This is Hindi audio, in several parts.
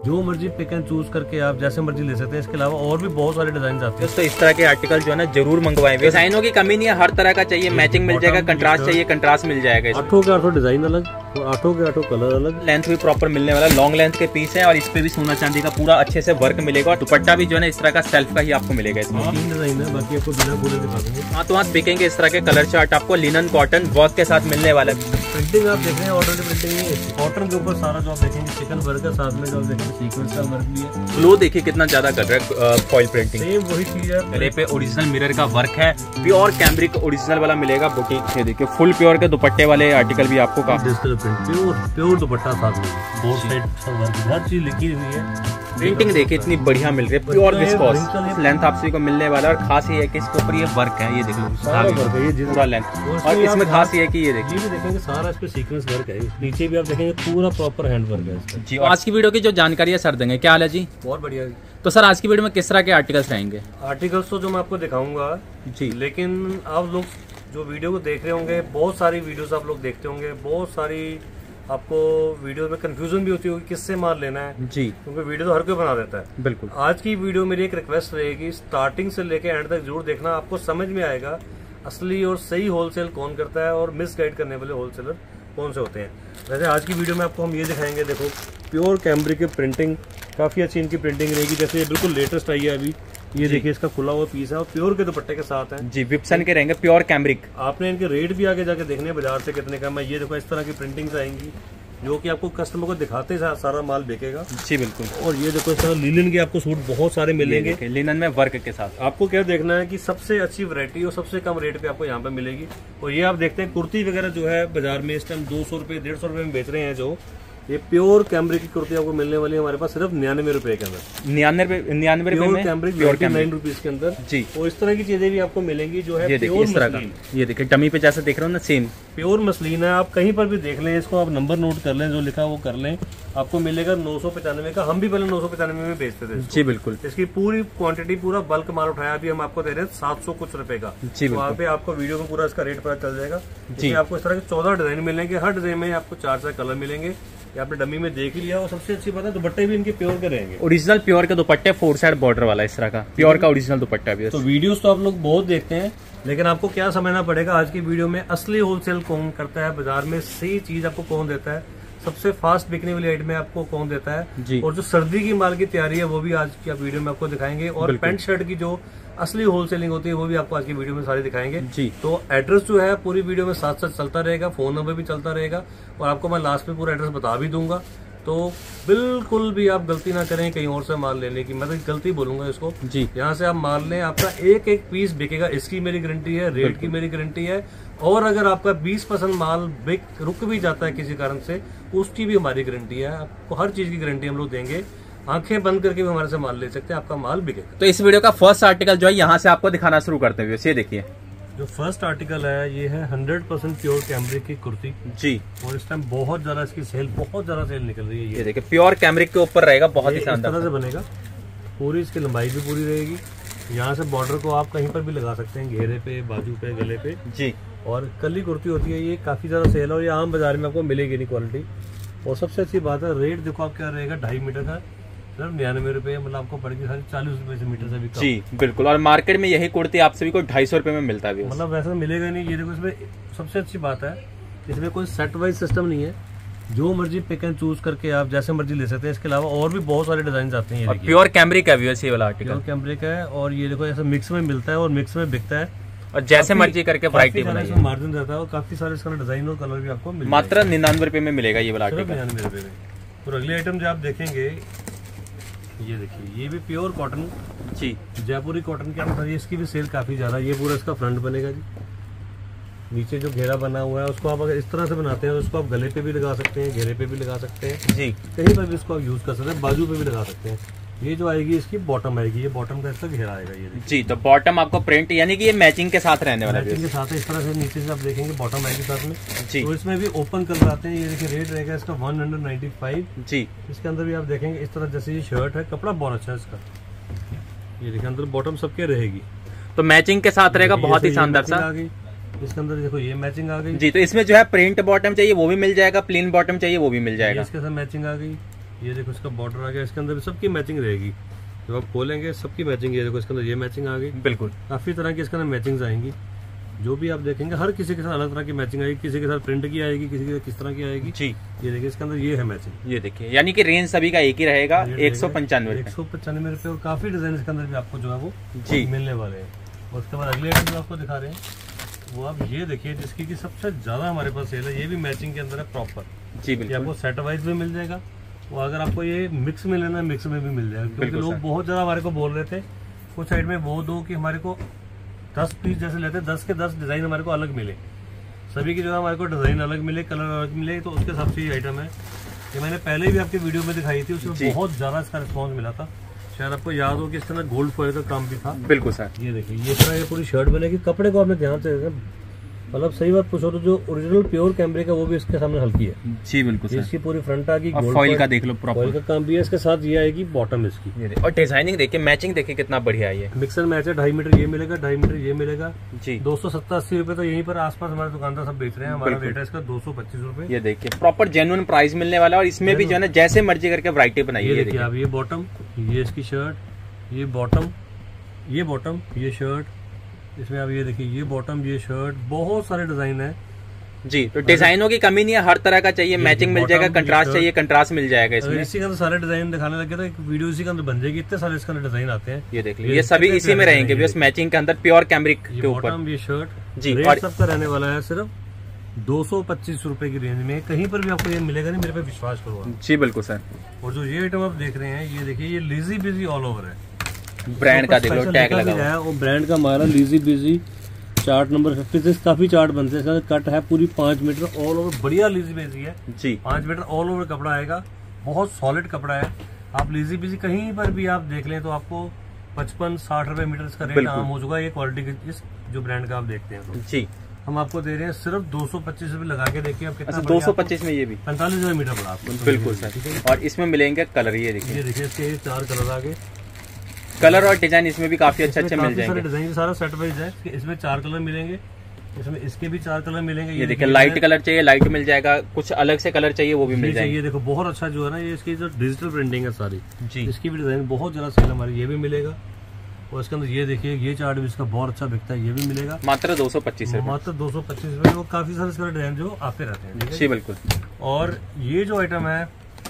जो मर्जी पिक एंड चूज करके आप जैसे मर्जी ले सकते हैं। इसके अलावा और भी बहुत सारे डिजाइन आते हैं। तो इस तरह के आर्टिकल जो है ना जरूर मंगवाएं। डिजाइनों की कमी नहीं है, हर तरह का चाहिए, मैचिंग मिल जाएगा, कंट्रास्ट चाहिए कंट्रास्ट मिल जाएगा। 8 के 8 डिजाइन अलग और 8 के 8 कलर अलग। लेंथ भी प्रॉपर मिलने वाला, लॉन्ग लेंथ के पीस है और इस पे भी सोना चांदी का पूरा अच्छे से वर्क मिलेगा। और दुपट्टा भी जो है ना इस तरह का सेल्फ का ही आपको मिलेगा। इसमें 3 डिजाइन है, बाकी आपको बिना बोले दिखा दूंगा। हाँ, तो आप बिकेंगे इस तरह के कलर चार्ट आपको लिनन कॉटन वर्क के साथ मिलने वाला है। प्रिंटिंग आप देख रहे हैं, ऑर्डर प्रिंटिंग नहीं है, कॉटन के ऊपर सारा जो आप देखेंगे चिकन वर्क है, साथ में जो आप देखेंगे सीक्वेंस का वर्क भी है। ग्लो देखिए कितना ज्यादा कर रहा है, फॉइल प्रिंटिंग सेम वही चीज है। गले पे ओरिजिनल मिरर का वर्क है, प्योर कैमरिक ओरिजिनल वाला मिलेगा बुटीक। ये देखिए फुल प्योर के दुपट्टे वाले आर्टिकल भी आपको काफी डिजिटल प्रिंट प्योर दुपट्टा साथ में, बोर्ड साइड सब वर्क, हर चीज लिखी हुई है। प्रिंटिंग देखिए इतनी बढ़िया मिल रही है, प्योर विस्कोस लेंथ आप सभी को मिलने वाला है। और खास ये है कि इसके ऊपर ये वर्क है, ये देख लो पूरा लेंथ। और इसमें खास ये है कि ये देखिए भी देखेंगे सारा इस पे सीक्वेंस वर्क है, नीचे भी आप देखेंगे पूरा प्रॉपर हैंड वर्क है इसका जी। आज की वीडियो की जो जानकारी है सर देंगे, क्या हाल है जी? बहुत बढ़िया। तो सर आज की वीडियो में किस तरह के आर्टिकल्स रहेंगे? आर्टिकल्स तो जो मैं आपको दिखाऊंगा जी, लेकिन आप लोग जो वीडियो को देख रहे होंगे, बहुत सारी वीडियोस आप लोग देखते होंगे, बहुत सारी आपको वीडियो में कंफ्यूजन भी होती होगी किससे माल लेना है जी, क्योंकि वीडियो तो हर कोई बना देता है। बिल्कुल। आज की वीडियो मेरी एक रिक्वेस्ट रहेगी, स्टार्टिंग से लेके एंड तक जरूर देखना, आपको समझ में आएगा असली और सही होलसेल कौन करता है और मिस गाइड करने वाले होलसेलर कौन से होते हैं। वैसे आज की वीडियो में आपको हम ये दिखाएंगे, देखो प्योर कैमरिक की प्रिंटिंग, काफी अच्छी इनकी प्रिंटिंग रहेगी। जैसे ये बिल्कुल लेटेस्ट आई है अभी, ये देखिए इसका खुला हुआ पीस है और प्योर के दुपट्टे के साथ है जी, विप्सन के रहेंगे प्योर कैमरिक। आपने इनके रेट भी आगे जाके देखने हैं बाजार से कितने का। मैं ये देखो इस तरह की प्रिंटिंग्स आएंगी जो कि आपको कस्टमर को दिखाते सारा माल बिकेगा जी, बिल्कुल। और ये देखो इस तरह लिनन के आपको सूट बहुत सारे मिलेंगे, लिनन में वर्क के साथ। आपको क्या देखना है कि सबसे अच्छी वैरायटी और सबसे कम रेट पे आपको यहाँ पे मिलेगी। और ये आप देखते हैं कुर्ती वगैरह जो है बाजार में इस टाइम 200 रुपए 150 रुपए में बेच रहे हैं। जो ये प्योर कैमरिक की कुर्ती आपको मिलने वाली है हमारे पास सिर्फ 99 रुपए के अंदर, 99 रुपए में कैमरिक 99 रुपीज के अंदर जी। और इस तरह की चीजें भी आपको मिलेंगी जो है ये देखिए इस तरह का, ये देखिए डमी पे जैसे देख रहे हो ना, सेम प्योर मसलिन है। आप कहीं पर भी देख लें, इसको आप नंबर नोट कर लें, जो लिखा वो कर लें, आपको मिलेगा 995 का। हम भी पहले 995 में बेचते थे जी, बिल्कुल। इसकी पूरी क्वांटिटी, पूरा बल्क माल उठाया, अभी हम आपको दे रहे हैं 700 कुछ रुपए का जी। वहाँ पे आपको वीडियो में पूरा इसका रेट पता चल जाएगा जी। आपको इस तरह के 14 डिजाइन मिलेंगे, हर डिजाइन में आपको 4 कलर मिलेंगे। ये आपने डमी में देख लिया। और सबसे अच्छी बात है दुपट्टे भी इनके प्योर के रहेंगे, ओरिजिनल प्योर के दुपट्टे, 4 साइड बॉर्डर वाला इस तरह का प्योर का ओरिजिनल दुपट्टा भी। तो वीडियोस तो आप लोग बहुत देखते हैं, लेकिन आपको क्या समझना पड़ेगा आज की वीडियो में, असली होलसेल कौन करता है बाजार में, सही चीज आपको कौन देता है, सबसे फास्ट बिकने वाली आइटम में आपको कौन देता है जी। और जो सर्दी की माल की तैयारी है वो भी आज की वीडियो में आपको दिखाएंगे। और पैंट शर्ट की जो असली होलसेलिंग होती है वो भी आपको आज की वीडियो में सारी दिखाएंगे जी। तो एड्रेस जो है पूरी वीडियो में साथ साथ चलता रहेगा, फोन नंबर भी चलता रहेगा और आपको मैं लास्ट में पूरा एड्रेस बता भी दूंगा। तो बिल्कुल भी आप गलती ना करें कहीं और से माल लेने की, मैं तो गलती बोलूंगा इसको जी। यहाँ से आप माल लें, आपका एक एक पीस बिकेगा, इसकी मेरी गारंटी है, रेट की मेरी गारंटी है। और अगर आपका 20% माल रुक भी जाता है किसी कारण से, उसकी भी हमारी गारंटी है। आपको हर चीज की गारंटी हम लोग देंगे, आंखें बंद करके भी हमारे से माल ले सकते हैं, आपका माल बिकेगा। तो इस वीडियो का फर्स्ट आर्टिकल जो है यहाँ से आपको दिखाना शुरू करते हुए, ये देखिए जो फर्स्ट आर्टिकल है ये है 100% प्योर कैमरिक की कुर्ती जी। और इस टाइम बहुत ज्यादा इसकी सेल, बहुत ज्यादा सेल निकल रही है। ये देखिए प्योर कैमरिक के ऊपर रहेगा, बहुत ही शानदार तरह से बनेगा, पूरी इसकी लंबाई भी पूरी रहेगी। यहाँ से बॉर्डर को आप कहीं पर भी लगा सकते हैं, घेरे पे, बाजू पे, गले पे जी। और कली कुर्ती होती है, ये काफी ज्यादा सेल है और ये आम बाजार में आपको मिलेगी नहीं क्वालिटी। और सबसे अच्छी बात है रेट देखो आप क्या रहेगा, 2.5 मीटर का सिर्फ 99 रुपए, मतलब आपको पड़ेगी 40 रुपए से मीटर से भी कम जी, बिल्कुल। और मार्केट में यही कुर्ती आप सभी को 250 रुपए में मिलता है, मतलब वैसा मिलेगा नहीं। ये देखो इसमें सबसे अच्छी बात है, इसमें कोई सेट वाइज सिस्टम नहीं है, जो मर्जी पिक एंड चूज करके आप जैसे मर्जी ले सकते हैं। इसके अलावा और भी बहुत सारे डिजाइन आते हैं। प्योर कैमरिक है ये वाला आर्टिकल, प्योर कैमरिक है। और ये देखो ऐसा मिक्स में मिलता है और मिक्स में बिकता है, और जैसे मर्जी करके वैरायटी बनाइए, मार्जिन रहता है और काफी सारे इसका डिजाइन और कलर भी आपको मात्र 99 रुपए में मिलेगा ये वाला आर्टिकल, 99 रुपए में। और अगले आइटम जो आप देखेंगे, ये देखिए ये भी प्योर कॉटन जी, जयपुरी कॉटन के अंदर, इसकी भी सेल काफी ज्यादा। ये पूरा इसका फ्रंट बनेगा जी, नीचे जो घेरा बना हुआ है उसको आप अगर इस तरह से बनाते हैं तो उसको आप गले पे भी लगा सकते हैं, घेरे पे भी लगा सकते हैं जी, कहीं पर भी इसको आप यूज कर सकते हैं, बाजू पे भी लगा सकते हैं। ये जो आएगी इसकी बॉटम आएगी, ये बॉटम का इसका घेरा आएगा ये जी। तो बॉटम आपको प्रिंट यानी कि ये मैचिंग के साथ रहने वाला है, मैचिंग के साथ है। इस तरह से नीचे से आप देखेंगे बॉटम आएगी साथ में जी। तो इसमें भी ओपन कलर आते हैं, ये देखिए रेट रहेगा इसका 195 जी। इसके अंदर भी आप देखेंगे इस तरह, जैसे ये शर्ट है, कपड़ा बहुत अच्छा है इसका, ये देखिए अंदर बॉटम सबके रहेगी, तो मैचिंग के साथ रहेगा, बहुत ही शानदार सा। आ गई इसके अंदर देखो ये मैचिंग आ गई जी। तो इसमें जो है प्रिंट बॉटम चाहिए वो भी मिल जाएगा, प्लेन बॉटम चाहिए वो भी मिल जाएगा, इसके साथ मैचिंग आ गई। ये देखो इसका बॉर्डर आ गया, इसके अंदर भी सबकी मैचिंग रहेगी। जब आप खोलेंगे सबकी मैचिंग, ये देखो इसके अंदर ये मैचिंग आ गई। बिल्कुल काफी तरह की इसके अंदर मैचिंग आएंगी, जो भी आप देखेंगे हर किसी के साथ अलग तरह की मैचिंग आएगी। किसी के साथ प्रिंट की आएगी, किसी के साथ किस तरह की आएगी जी। ये देखिए इसके अंदर ये है मैचिंग। ये देखिए यानी कि रेंज सभी का एक ही रहेगा 195 रुपए। और काफी डिजाइन इसके अंदर भी आपको जो है वो जी मिलने वाले हैं। और उसके बाद अगले आइटम जो आपको दिखा रहे हैं वो आप ये देखिए, जिसकी की सबसे ज्यादा हमारे पास सेल है। ये भी मैचिंग के अंदर है प्रॉपर जी। बिल्कुल आपको सेट वाइज भी मिल जाएगा, वो अगर आपको ये मिक्स में लेना है मिक्स में भी मिल जाएगा। क्योंकि लोग बहुत ज्यादा हमारे को बोल रहे थे कुछ साइड में वो दो कि हमारे को 10 पीस जैसे लेते हैं, 10 के 10 डिजाइन हमारे को अलग मिले, सभी की जो है हमारे को डिजाइन अलग मिले, कलर अलग मिले। तो उसके हिसाब से ये आइटम है। ये मैंने पहले भी आपके वीडियो में दिखाई थी, उसमें बहुत ज्यादा इसका रिस्पॉन्स मिला था। शायद आपको याद हो कि इस तरह गोल्ड फॉइल का काम भी था। बिल्कुल सर। ये देखिए ये तरह ये पूरी शर्ट बनेगी। कपड़े को आपने ध्यान से, मतलब सही बात पूछो तो जो ओरिजिनल प्योर कैमरे का वो भी इसके सामने हल्की है जी। बिल्कुल सर। इसकी पूरी फ्रंट आ गई, फॉइल का देख लो, प्रॉपर फॉइल का काम भी है। इसके साथ ये आएगी बॉटम इसकी। और डिजाइनिंग देखिए, मैचिंग देखिए कितना बढ़िया है। ये मिक्सर मैच है। 2.5 मीटर ये मिलेगा, 2.5 मीटर ये मिलेगा जी। 270-80 रुपए तो यहीं पर आसपास हमारे दुकानदार सब बेच रहे हैं। हमारा रेट है इसका 225 रुपए। ये देखिए प्रॉपर जेन्युइन प्राइस मिलने वाला है। और इसमें भी जो है ना जैसे मर्जी करके वैरायटी बनाइए। ये देखिए आप, ये बॉटम, ये इसकी शर्ट, ये बॉटम, ये बॉटम, ये शर्ट, इसमें आप ये देखिए ये बॉटम, ये शर्ट, बहुत सारे डिजाइन है जी। तो डिजाइनों की कमी नहीं है, हर तरह का चाहिए मैचिंग मिल जाएगा, कंट्रास्ट चाहिए कंट्रास्ट मिल जाएगा इसमें। इसी के अंदर सारे डिजाइन दिखाने लगे तो एक वीडियो इसी के अंदर बन जाएगी, इतने सारे इसके अंदर डिजाइन आते हैं। ये देख लीजिए, ये सभी इसी में रहेंगे बस मैचिंग के अंदर, प्योर कैमरिक के ऊपर। ये शर्ट जी। और सबका रहने वाला है सिर्फ 225 रुपए की रेंज में। कहीं पर भी आपको ये मिलेगा नहीं, मेरे पे विश्वास करो जी। बिल्कुल सर। और जो ये आइटम आप देख रहे हैं, ये देखिए ये लीजी बिजी ऑल ओवर है। ब्रांड का देख लो, टैग लगा हुआ है, वो ब्रांड का हमारा लीजी बिजी चार्ट नंबर 56। काफी चार्ट बनते हैं, इसका कट है पूरी 5 मीटर ऑल ओवर, बढ़िया लीजी बिजी है जी। 5 मीटर ऑल ओवर कपड़ा आएगा, बहुत सॉलिड कपड़ा है। आप लीजी बिजी कहीं पर भी आप देख लें तो आपको 55-60 रुपए मीटर इसका रेट आम हो चुका है। ये क्वालिटी के इस जो ब्रांड का आप देखते हैं तो जी। हम आपको दे रहे हैं सिर्फ 225 रुपए लगा के। देखिए आप कितना 225 में ये भी 45 रुपए मीटर पड़ा आपको। बिल्कुल सर। और इसमें मिलेंगे कलर, ये देखिए, ये देखिए इसके 4 कलर आ गए। कलर और डिजाइन इसमें भी काफी अच्छे मिल जाएंगे। डिजाइन सारा सेट वाइज है। इसमें 4 कलर मिलेंगे, इसमें इसके भी 4 कलर मिलेंगे। ये देखिए लाइट कलर चाहिए लाइट मिल जाएगा, कुछ अलग से कलर चाहिए वो भी मिल जाएगा। ये देखो बहुत अच्छा जो है ना, ये इसकी जो डिजिटल प्रिंटिंग है सारी जी, इसकी भी डिजाइन बहुत ज्यादा सेल हमारी, ये भी मिलेगा। और इसके अंदर ये देखिए ये चार्ट भी इसका बहुत अच्छा बिकता है, ये भी मिलेगा मात्र 225 रुपए। मात्र 225 रुपए। वो काफी सारे इसका डिजाइन जो आते रहते हैं जी। बिल्कुल। और ये जो आइटम है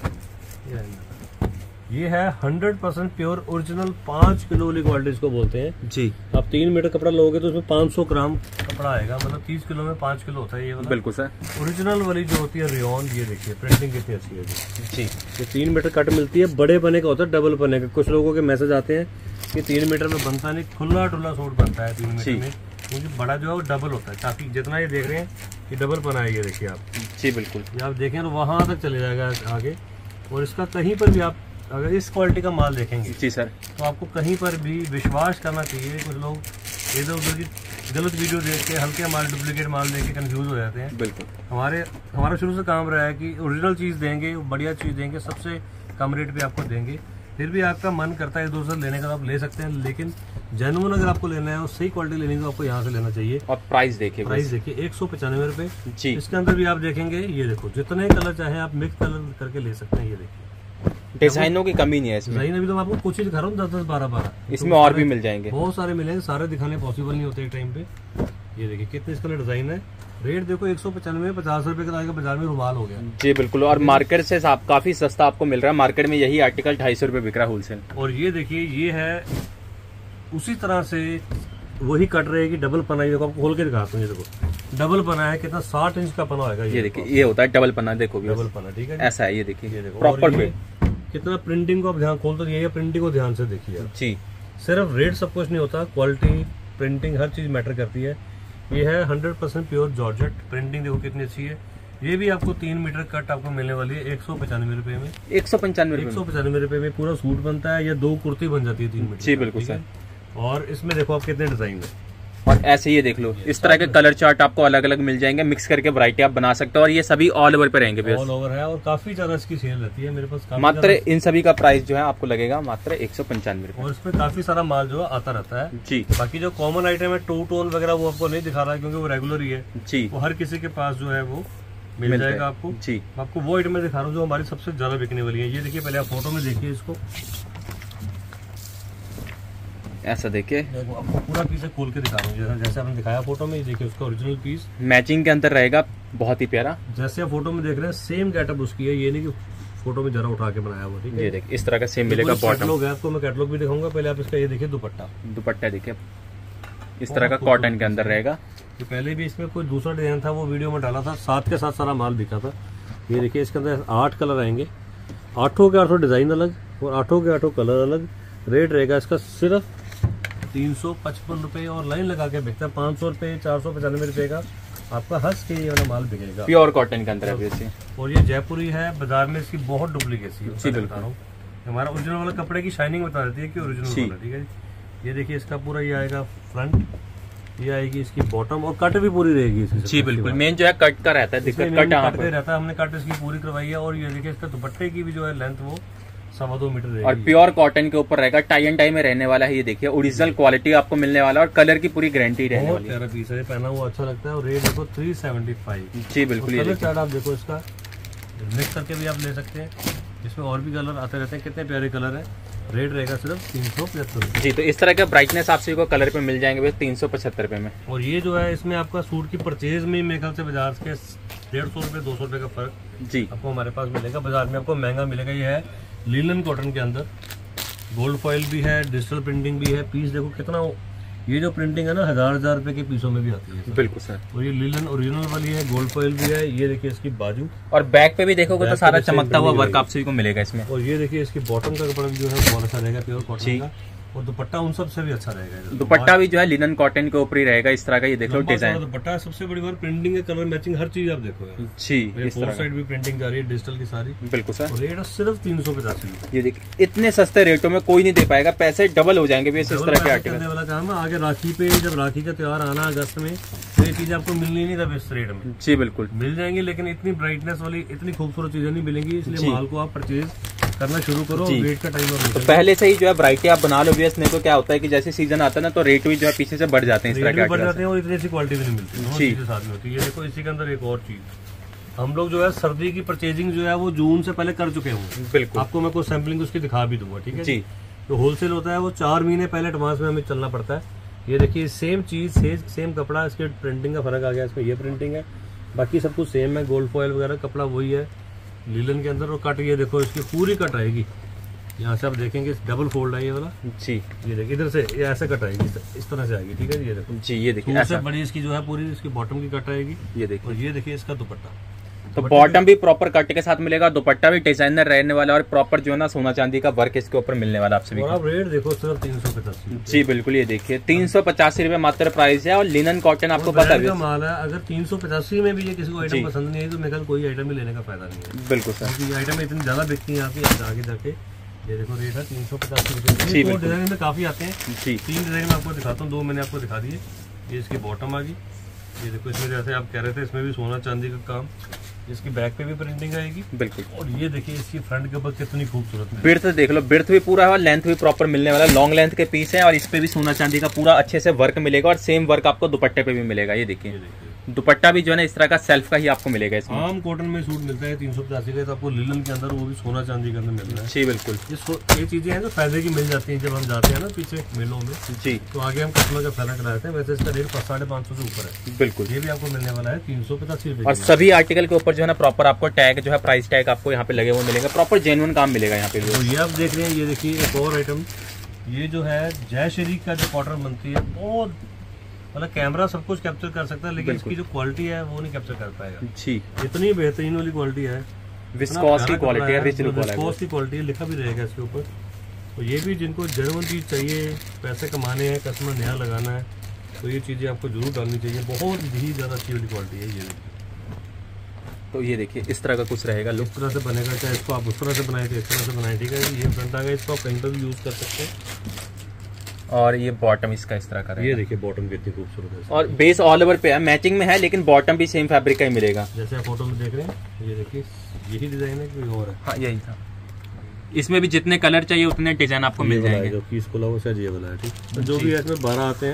ये है 100% प्योर ओरिजिनल 5 किलो वाली क्वालिटी इसको बोलते हैं जी। आप 3 मीटर कपड़ा लोगे तो उसमें 500 ग्राम कपड़ा आएगा, मतलब 30 किलो में 5 किलो होता है ये वाला। बिल्कुल सर। ओरिजिनल वाली जो होती है रेयॉन, ये देखिए प्रिंटिंग कितनी अच्छी है जी। ये 3 मीटर कट मिलती है, बड़े पने का होता है, डबल पने का। कुछ लोगों के मैसेज आते हैं कि 3 मीटर में बनता नहीं, खुला टुल्ला सूट बनता है 3 मीटर में, क्योंकि बड़ा जो है वो डबल होता है। काफी जितना ये देख रहे हैं ये डबल पना है, ये देखिए आप जी। बिल्कुल। ये आप देखें तो वहां तक चले जाएगा आगे। और इसका कहीं पर भी आप अगर इस क्वालिटी का माल देखेंगे जी सर, तो आपको कहीं पर भी विश्वास करना चाहिए। कुछ लोग इधर उधर की गलत वीडियो देख के हल्के माल डुप्लीकेट माल देख के कंफ्यूज हो जाते हैं। बिल्कुल। हमारा शुरू से काम रहा है कि ओरिजिनल चीज़ देंगे, बढ़िया चीज़ देंगे, सबसे कम रेट पे आपको देंगे। फिर भी आपका मन करता है इधर उधर लेने का तो आप ले सकते हैं, लेकिन जेन्युइन अगर आपको लेना है और सही क्वालिटी लेनी है तो आपको यहाँ से लेना चाहिए। और प्राइस देखिए 195 रुपए जी। इसके अंदर भी आप देखेंगे, ये देखो जितने कलर चाहे आप मिक्स कलर करके ले सकते हैं। ये देखिए डिजाइनों की कमी नहीं है इसमें। डिजाइन अभी तो मैं आपको कुछ ही दिखा रहा हूँ, 10-10, 12-12 इसमें और भी मिल जाएंगे, बहुत सारे मिलेंगे। सारे दिखाने पॉसिबल नहीं होते एक टाइम पे। ये देखिए कितने इसका डिजाइन है। रेट देखो 195, 50 रुपए का आएगा, बाजार में रुमाल हो गया जी। बिल्कुल। और मार्केट से काफी सस्ता आपको मिल रहा है। मार्केट में यही आर्टिकल 250 रुपए बिक रहा है होलसेल। और ये देखिए ये है उसी तरह से वही कट रहेगी, डबल पना। ये देखो आपको खोल के दिखाता हूँ, ये देखो डबल पना है, कितना 60 इंच का पना होगा। ये देखिए ये होता है डबल पना, देखो डबल पना, ठीक है ऐसा है। ये देखिए ये देखो प्रॉपर पे कितना प्रिंटिंग को आप ध्यान खोल तो ये प्रिंटिंग को ध्यान से देखिए जी। सिर्फ रेट सब कुछ नहीं होता, क्वालिटी प्रिंटिंग हर चीज मैटर करती है। ये है 100% प्योर जॉर्जेट। प्रिंटिंग देखो कितनी अच्छी है। ये भी आपको 3 मीटर कट आपको मिलने वाली है 195 रुपए में। 195 रुपए में पूरा सूट बनता है, या 2 कुर्ती बन जाती है 3 मीटर जी। बिल्कुल सर। और इसमें देखो आप कितने डिजाइन है। और ऐसे ये देख लो, इस तरह के कलर चार्ट आपको अलग अलग मिल जाएंगे, मिक्स करके वैरायटी आप बना सकते हो। और ये सभी ऑल ओवर पे रहेंगे, ऑल ओवर है। और काफी ज्यादा इसकी सेल रहती है मेरे पास। मात्र इन सभी का प्राइस जो है आपको लगेगा मात्र 195 रुपए। और इसमें काफी सारा माल जो है आता रहता है जी। बाकी जो कॉमन आइटम है टू टोन वगैरह वो आपको नहीं दिखा रहा है, क्योंकि वो रेगुलर ही है जी। वो हर किसी के पास जो है वो मिल जाएगा आपको जी। आपको वो आइटम मैं दिखा रहा हूँ जो हमारी सबसे ज्यादा बिकने वाली है। ये देखिए, पहले आप फोटो में देखिए इसको, ऐसा देखिए आपको पूरा पीस खोल के दिखा रहा हूँ जैसे आपने दिखाया फोटो में। ये देखिए उसका ओरिजिनल पीस मैचिंग के अंदर रहेगा, बहुत ही प्यारा। जैसे आप फोटो में देख रहे हैं सेम गेटअप उसकी है, ये नहीं कि फोटो में जरा उठा के बनाया हुआ। ठीक है, ये देखिए इस तरह का सेम मिलेगा। कैटलॉग है, आपको मैं कैटलॉग भी दिखाऊंगा। पहले आप इसका ये देखिए दुपट्टा, दुपट्टा देखिए इस तरह का कॉटन के अंदर रहेगा। तो पहले भी इसमें कोई दूसरा डिजाइन था, वो वीडियो में डाला था, साथ के साथ सारा माल बिका था। ये देखिए इसके अंदर 8 कलर आएंगे, 8 के 8 डिजाइन अलग और 8 के 8 कलर अलग। रेट रहेगा इसका सिर्फ 355 रुपए और लाइन लगा के बिकता है 500 रुपए, 495 रुपए का आपका हंस के ये वाला माल बिकेगा। प्योर कॉटन के अंदर है और ये जयपुरी है, बाजार में इसकी बहुत डुप्लीकेसी है। हमारा ओरिजिनल वाला कपड़े की शाइनिंग बता देती है कि ओरिजिनल वाला। ठीक है, ये देखिए इसका पूरा ये आएगा फ्रंट, ये आएगी इसकी बॉटम और कट भी पूरी रहेगी इसकी। जी बिल्कुल, मेन जो है कट का रहता है, दिक्कत कट रहता है। हमने कट इसकी पूरी करवाई है। और ये देखिए इसका दुपट्टे की भी जो है लेंथ वो 2.25 मीटर रहेगी और प्योर कॉटन के ऊपर रहेगा, टाई एंड टाई में रहने वाला है। ये देखिए ओरिजिनल क्वालिटी आपको मिलने वाला है और कलर की पूरी गारंटी रहने वाली है। प्यारा पीस है, पहना हुआ अच्छा लगता है। और रेट देखो 375। जी बिल्कुल, ये कलर चार्ट आप देखो इसका, मिक्स करके भी आप ले सकते हैं। इसमें और भी कलर आते रहते हैं, कितने प्यारे कलर है। रेट रहेगा सिर्फ 375 जी। तो इस तरह का ब्राइटनेस आप सभी को कलर पे मिल जाएंगे 375 रुपए में। और ये जो है इसमें आपका सूट की परचेज में मेरे ख्याल से बाजार के 150 रुपए 200 रुपए का फर्क जी आपको हमारे पास मिलेगा। बाजार में आपको महंगा मिलेगा। ये है लिनन कॉटन के अंदर, गोल्ड फॉइल भी है, डिजिटल प्रिंटिंग भी है। पीस देखो कितना, ये जो प्रिंटिंग है ना 1000 रुपए के पीसों में भी आती है। बिल्कुल सर। और ये लिनन ओरिजिनल वाली है, गोल्ड फॉइल भी है। ये देखिए इसकी बाजू और बैक पे भी देखोगे तो सारा चमकता हुआ वर्क आप सभी को मिलेगा इसमें। और ये देखिए इसकी बॉटम का कपड़ा जो है बहुत अच्छा रहेगा, प्योर कॉटन का। और दुपट्टा उन सब से भी अच्छा रहेगा। दुपट्टा भी जो है लिनन कॉटन के ऊपर ही रहेगा इस तरह का। ये देखो डिजाइन दुपट्टा सबसे बड़ी बात प्रिंटिंग है, कलर मैचिंग हर चीज आप देखो जी। इस तरह साइड भी प्रिंटिंग जा रही है डिजिटल की सारी। बिल्कुल सर। रेट सिर्फ 385 रुपए। ये देखिए इतने सस्ते रेटों में कोई नहीं दे पाएगा, पैसे डबल हो जाएंगे इस तरह के आर्टिकल वाला काम है। आगे राखी पे, जब राखी का त्योहार आना अगस्त में, तो ये चीज आपको मिलनी नहीं था इस रेट में। जी बिल्कुल मिल जाएंगे, लेकिन इतनी ब्राइटनेस वाली इतनी खूबसूरत चीजें नहीं मिलेंगी। इसलिए माल को आप परचेज करना शुरू करो। वेट का टाइम तो पहले से ही जो है वैरायटी आप बना लो। नहीं तो क्या होता है कि जैसे सीजन आता है ना तो रेट भी जो है पीछे से बढ़ जाते हैं, इस तरह के बढ़ जाते हैं और इतनी अच्छी क्वालिटी भी नहीं मिलती जी साथ में होती है। ये देखो इसी के अंदर एक और चीज, हम लोग जो है सर्दी की परचेजिंग जो है वो जून से पहले कर चुके हैं। बिल्कुल, आपको मैं कोई सैम्पलिंग उसकी दिखा भी दूंगा। ठीक है जी। जो होलसेल होता है वो 4 महीने पहले एडवांस में हमें चलना पड़ता है। ये देखिए सेम चीज, सेम कपड़ा, इसके प्रिंटिंग का फर्क आ गया। इसमें ये प्रिंटिंग है, बाकी सब कुछ सेम है। गोल्ड फॉइल वगैरह कपड़ा वही है लीलन के अंदर। और कट ये देखो इसकी पूरी कट आएगी, यहाँ से आप देखेंगे डबल फोल्ड है ये वाला जी। ये देखिए इधर से ये ऐसे कट आएगी, इस तरह से आएगी। ठीक है, ये देखो जी। ये देखिए ऐसे बड़ी इसकी जो है पूरी इसकी बॉटम की कट आएगी। ये देखिए, और ये देखिए इसका दुपट्टा, तो बॉटम भी प्रॉपर कट के साथ मिलेगा, दुपट्टा भी डिजाइनर रहने वाला और प्रॉपर जो है ना सोना चांदी का वर्क इसके ऊपर मिलने वाला आपसे भी। और आप रेट देखो सिर्फ 385। जी बिल्कुल, ये देखिए 385 रुपए मात्र प्राइस है। और लिनन कॉटन आपको पता है माल है। अगर 385 में भी ये किसी को आइटम पसंद नहीं है तो मेरे ख्याल कोई आइटम भी लेने का फायदा नहीं है। बिल्कुल सर, क्योंकि आइटम इतनी ज्यादा बिकती है आपकी आगे जाके। ये देखो रेट है 385 रुपए। तो डिजाइन में काफी आते हैं जी। 3 डिजाइन में आपको दिखाता हूँ, 2 मैंने आपको दिखा दिए। ये इसकी बॉटम आ गई। ये देखो इसमें जैसे आप कह रहे थे इसमें भी सोना चांदी का काम, इसकी बैक पे भी प्रिंटिंग आएगी। बिल्कुल। और ये देखिए इसकी फ्रंट के ऊपर कितनी खूबसूरत बिर्थ देख लो, बिर्थ भी पूरा है, लेंथ भी प्रॉपर मिलने वाला, लॉन्ग लेंथ के पीस है। और इस पे भी सोना चांदी का पूरा अच्छे से वर्क मिलेगा और सेम वर्क आपको दुपट्टे पे भी मिलेगा। ये देखिए दुपट्टा भी जो है ना इस तरह का सेल्फ का ही आपको मिलेगा। इसमें आम कॉटन में सूट मिलता है 385 का, तो आपको लिनन के अंदर वो भी सोना चांदी के अंदर मिल रहा है। जी बिल्कुल, ये चीजें हैं जो फायदे की मिल जाती हैं जब हम जाते हैं ना पीछे मेलों में जी। तो आगे हम कस्टमर का फायदा कराते हैं। वैसे इसका रेट 550 से ऊपर है। बिल्कुल, ये भी आपको मिलने वाला है 385 रुपए। और सभी आर्टिकल के ऊपर जो है ना प्रॉपर आपको टैग जो है प्राइस टैग आपको यहाँ पे लगे हुए मिलेंगे, प्रॉपर जेन्युइन काम मिलेगा यहाँ पे। तो ये आप देख रहे हैं, ये देखिए एक और आइटम, ये जो है जय श्री का जो कॉटन बनती है, बहुत मतलब कैमरा सब कुछ कैप्चर कर सकता है, लेकिन इसकी जो क्वालिटी है वो नहीं कैप्चर कर पाएगा जी। इतनी बेहतरीन वाली क्वालिटी है, विस्कोस की क्वालिटी है, विस्कोस की क्वालिटी है, लिखा भी रहेगा इसके ऊपर। तो ये भी जिनको जेन्युइन चीज चाहिए, पैसे कमाने हैं, कस्टमर नया लगाना है, तो ये चीजें आपको जरूर डालनी चाहिए। बहुत ही ज्यादा अच्छी वाली क्वालिटी है ये। तो ये देखिए इस तरह का कुछ रहेगा, इस तरह से बनेगा, चाहे इसको आप उस तरह से बनाए थे इस तरह से बनाए। ठीक है, ये फ्रंट आ गया, इसको आप कहीं पर भी यूज कर सकते हैं। और ये बॉटम इसका इस तरह का रहेगा। ये देखिए बॉटम कितनी खूबसूरत है, और बेस ऑल ओवर पे है, मैचिंग में है, लेकिन बॉटम भी सेम फैब्रिक का ही मिलेगा। जैसे आप फोटो में देख रहे हैं, ये देखिए यही डिजाइन है, कोई और है? हाँ यही था। इसमें भी जितने कलर चाहिए उतने डिजाइन आपको मिल जाएंगे। जो पीस खुला वो शायद ये वाला है। ठीक, तो जो भी है इसमें 12 आते हैं,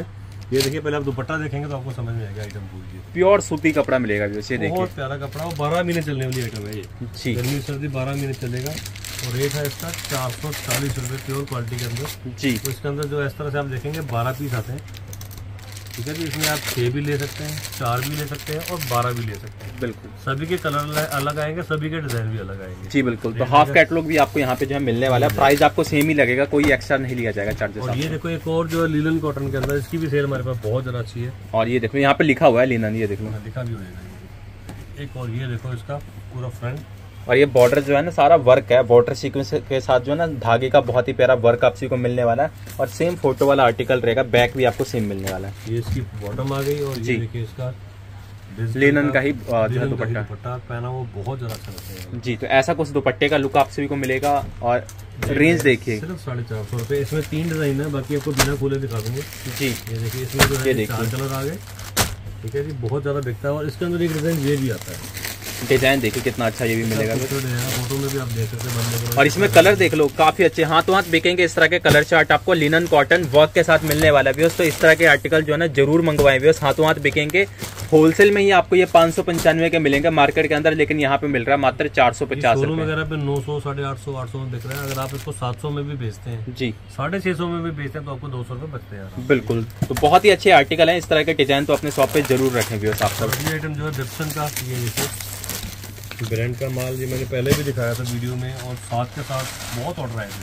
ये देखिए, पहले आप दुपट्टा देखेंगे तो आपको समझ में आएगा आइटम पूरी। प्योर सूती कपड़ा मिलेगा ये देखिए, बहुत प्यारा कपड़ा, और 12 महीने चलने वाली आइटम है ये जी। गर्मी सर्दी 12 महीने चलेगा। और रेट है इसका 440 रुपये प्योर क्वालिटी के अंदर जी। तो इसके अंदर जो इस तरह से आप देखेंगे 12 पीस आते हैं, ठीक है जी। इसमें आप 6 भी ले सकते हैं, 4 भी ले सकते हैं और 12 भी ले सकते हैं। बिल्कुल, सभी के कलर अलग आएंगे, सभी के डिजाइन भी अलग आएंगे जी। बिल्कुल, तो हाफ कैटलॉग भी आपको यहाँ पे जो है मिलने वाला है। प्राइस आपको सेम ही लगेगा, कोई एक्स्ट्रा नहीं लिया जाएगा चार्जेस। और ये देखो एक और जो है लिनन कॉटन के अंदर, इसकी भी सेल हमारे पास बहुत ज्यादा अच्छी है। और ये देखो यहाँ पे लिखा हुआ है लिनन, ये देखो लिखा भी होगा। एक और ये देखो इसका पूरा फ्रंट, और ये बॉर्डर जो है ना सारा वर्क है, बॉर्डर सीक्वेंस के साथ जो है ना धागे का बहुत ही प्यारा वर्क आपसी को मिलने वाला है। और सेम फोटो वाला आर्टिकल रहेगा, बैक भी आपको सेम मिलने वाला है। ये इसकी बॉटम आ गई। और ये देखिए इसका लिनन का ही दुपट्टा पहना वो बहुत ज्यादा अच्छा लगता है जी। तो ऐसा कुछ दुपट्टे का लुक आप सभी को मिलेगा। और रेंज देखिए सिर्फ 450 रुपए। इसमें 3 डिजाइन है, बाकी आपको बिना खोले दिखा दूंगे जी। ये देखिए, इसमें जो है 4 कलर आ गए, ठीक है जी। बहुत ज्यादा बिकता है। और इसके अंदर एक डिजाइन ये भी आता है, डिजाइन देखिए कितना अच्छा ये भी मिलेगा, फोटो में भी आप देख सकते हैं। और इसमें कलर देख लो काफी अच्छे हाथों हाथ बिकेंगे। इस तरह के कलर चार्ट आपको लिनन कॉटन वर्क के साथ मिलने वाला है। तो इस तरह के आर्टिकल जो है ना जरूर मंगवाएं व्यूअर्स, हाथों हाथ बिकेंगे। होलसेल में ही आपको ये 595 के मिलेंगे मार्केट के अंदर, लेकिन यहाँ पे मिल रहा है मात्र 450 वगैरह पे 900, 850, 800 में बिक रहा है। अगर आप इसको 700 में भी बेचते हैं जी, 650 में भी बेचते हैं, तो आपको 200 रुपए बचते हैं। बिल्कुल, तो बहुत ही अच्छे आर्टिकल है। इस तरह के डिजाइन तो अपने शॉप पे जरूर रखें व्यूअर्स। आप सब ये आइटम जो है जिप्सन का, ये ब्रांड का माल, ये मैंने पहले भी दिखाया था वीडियो में, और साथ के साथ बहुत ऑर्डर आए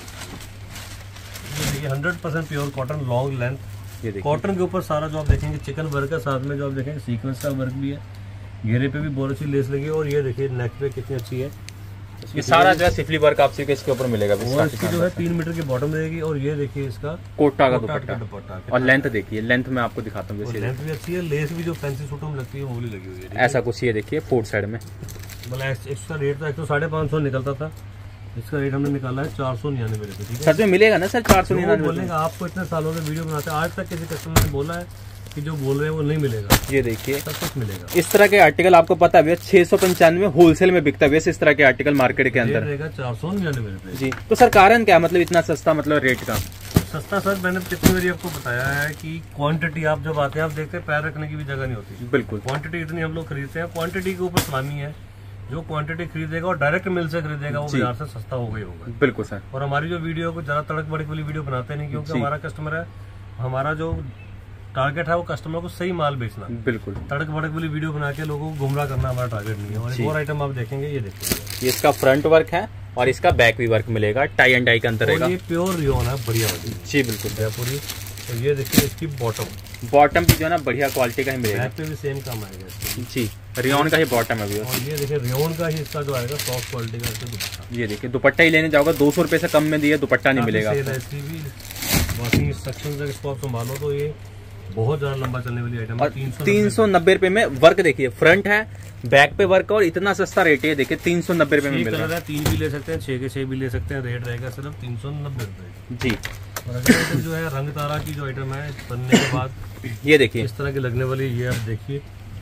थे। ये देखिए 100% प्योर कॉटन, लॉन्ग लेंथ। ये कॉटन के ऊपर सारा जो आप देखेंगे चिकन वर्क है, साथ में जो आप देखेंगे सीक्वेंस का वर्क भी है। घेरे पे भी बहुत अच्छी लेस लगी है। और ये देखिए नेक पे कितनी अच्छी है, ये सारा जो है सिफली वर्क आपसे इसके ऊपर मिलेगा। और इसकी जो है 3 मीटर की बॉटम रहेगी। और ये देखिए इसका कोटा का दुपट्टा, और लेंथ देखिए, लेंथ में आपको दिखाता हूँ। लेंथ भी अच्छी है, लेस भी जो फैंसी सूटों में लगती है वो भी लगी हुई है। ऐसा कुछ ये देखिए फोर्थ साइड में। मतलब इसका रेट था 550 निकलता था, इसका रेट हमने निकाला है 499 रुपए। ठीक है, सच में मिलेगा ना सर 499? बोलेगा आपको, इतने सालों से वीडियो बनाते हैं, आज तक किसी कस्टमर ने बोला है कि जो बोल रहे हैं वो नहीं मिलेगा। ये देखिए सब कुछ मिलेगा। इस तरह के आर्टिकल आपको पता है 695 होलसेल में बिकता है इस तरह के आर्टिकल मार्केट के अंदर रहेगा 499 रुपए जी। तो सर कारण क्या, मतलब इतना सस्ता, मतलब रेट का सस्ता? सर मैंने कितनी बार आपको बताया है कि क्वांटिटी, आप जब आते हैं आप देखते हैं पैर रखने की भी जगह नहीं होती। बिल्कुल, क्वांटिटी इतनी हम लोग खरीदते हैं, क्वांटिटी के ऊपर सलामी है। जो क्वांटिटी खरीदेगा और डायरेक्ट मिल से खरीदेगा वो बाजार से सस्ता हो गई होगा। बिल्कुल सर। और हमारी जो वीडियो को ज्यादा तड़क भड़क वाली वीडियो बनाते नहीं, क्योंकि हमारा कस्टमर है, हमारा जो टारगेट है वो कस्टमर को सही माल बेचना। बिल्कुल, तड़क भड़क वाली वीडियो बना के लोगों को गुमराह करना हमारा टारगेट नहीं है। और एक और आइटम आप देखेंगे, ये देखिए, ये इसका फ्रंट वर्क है और इसका बैक भी वर्क मिलेगा, टाई एंड डाई का अंतर रहेगा। ये प्योर रियोन है, बढ़िया वाली जी। बिल्कुल जयपुरी। तो ये देखिए इसकी बॉटम भी जो है ना बढ़िया क्वालिटी का ही मिलेगा, बैक पे भी सेम काम आएगा जी। रियोन का ही बॉटम है। और ये देखिए रियोन का ही इसका जो आएगा सॉफ्ट क्वालिटी का दुपट्टा। ये देखिए दुपट्टा ही लेने जाओगे 200 रुपए से कम में दिए दुपट्टा नहीं मिलेगा। ऐसी भी वॉशिंग इंस्ट्रक्शन इसको आप संभालो तो ये बहुत ज्यादा लंबा चलने वाली आइटम है। 390 रुपए में वर्क देखिए, फ्रंट है, बैक पे वर्क, और इतना सस्ता रेट है। देखिए 390 रुपए में मिल रहा है। 3 भी ले सकते हैं, 6 के 6 भी ले सकते हैं। रेट रहेगा सिर्फ 390 रुपए जी। और अगला आइटम जो है रंग तारा की जो आइटम है बनने के बाद ये देखिए इस तरह की लगने वाली, ये आप देखिए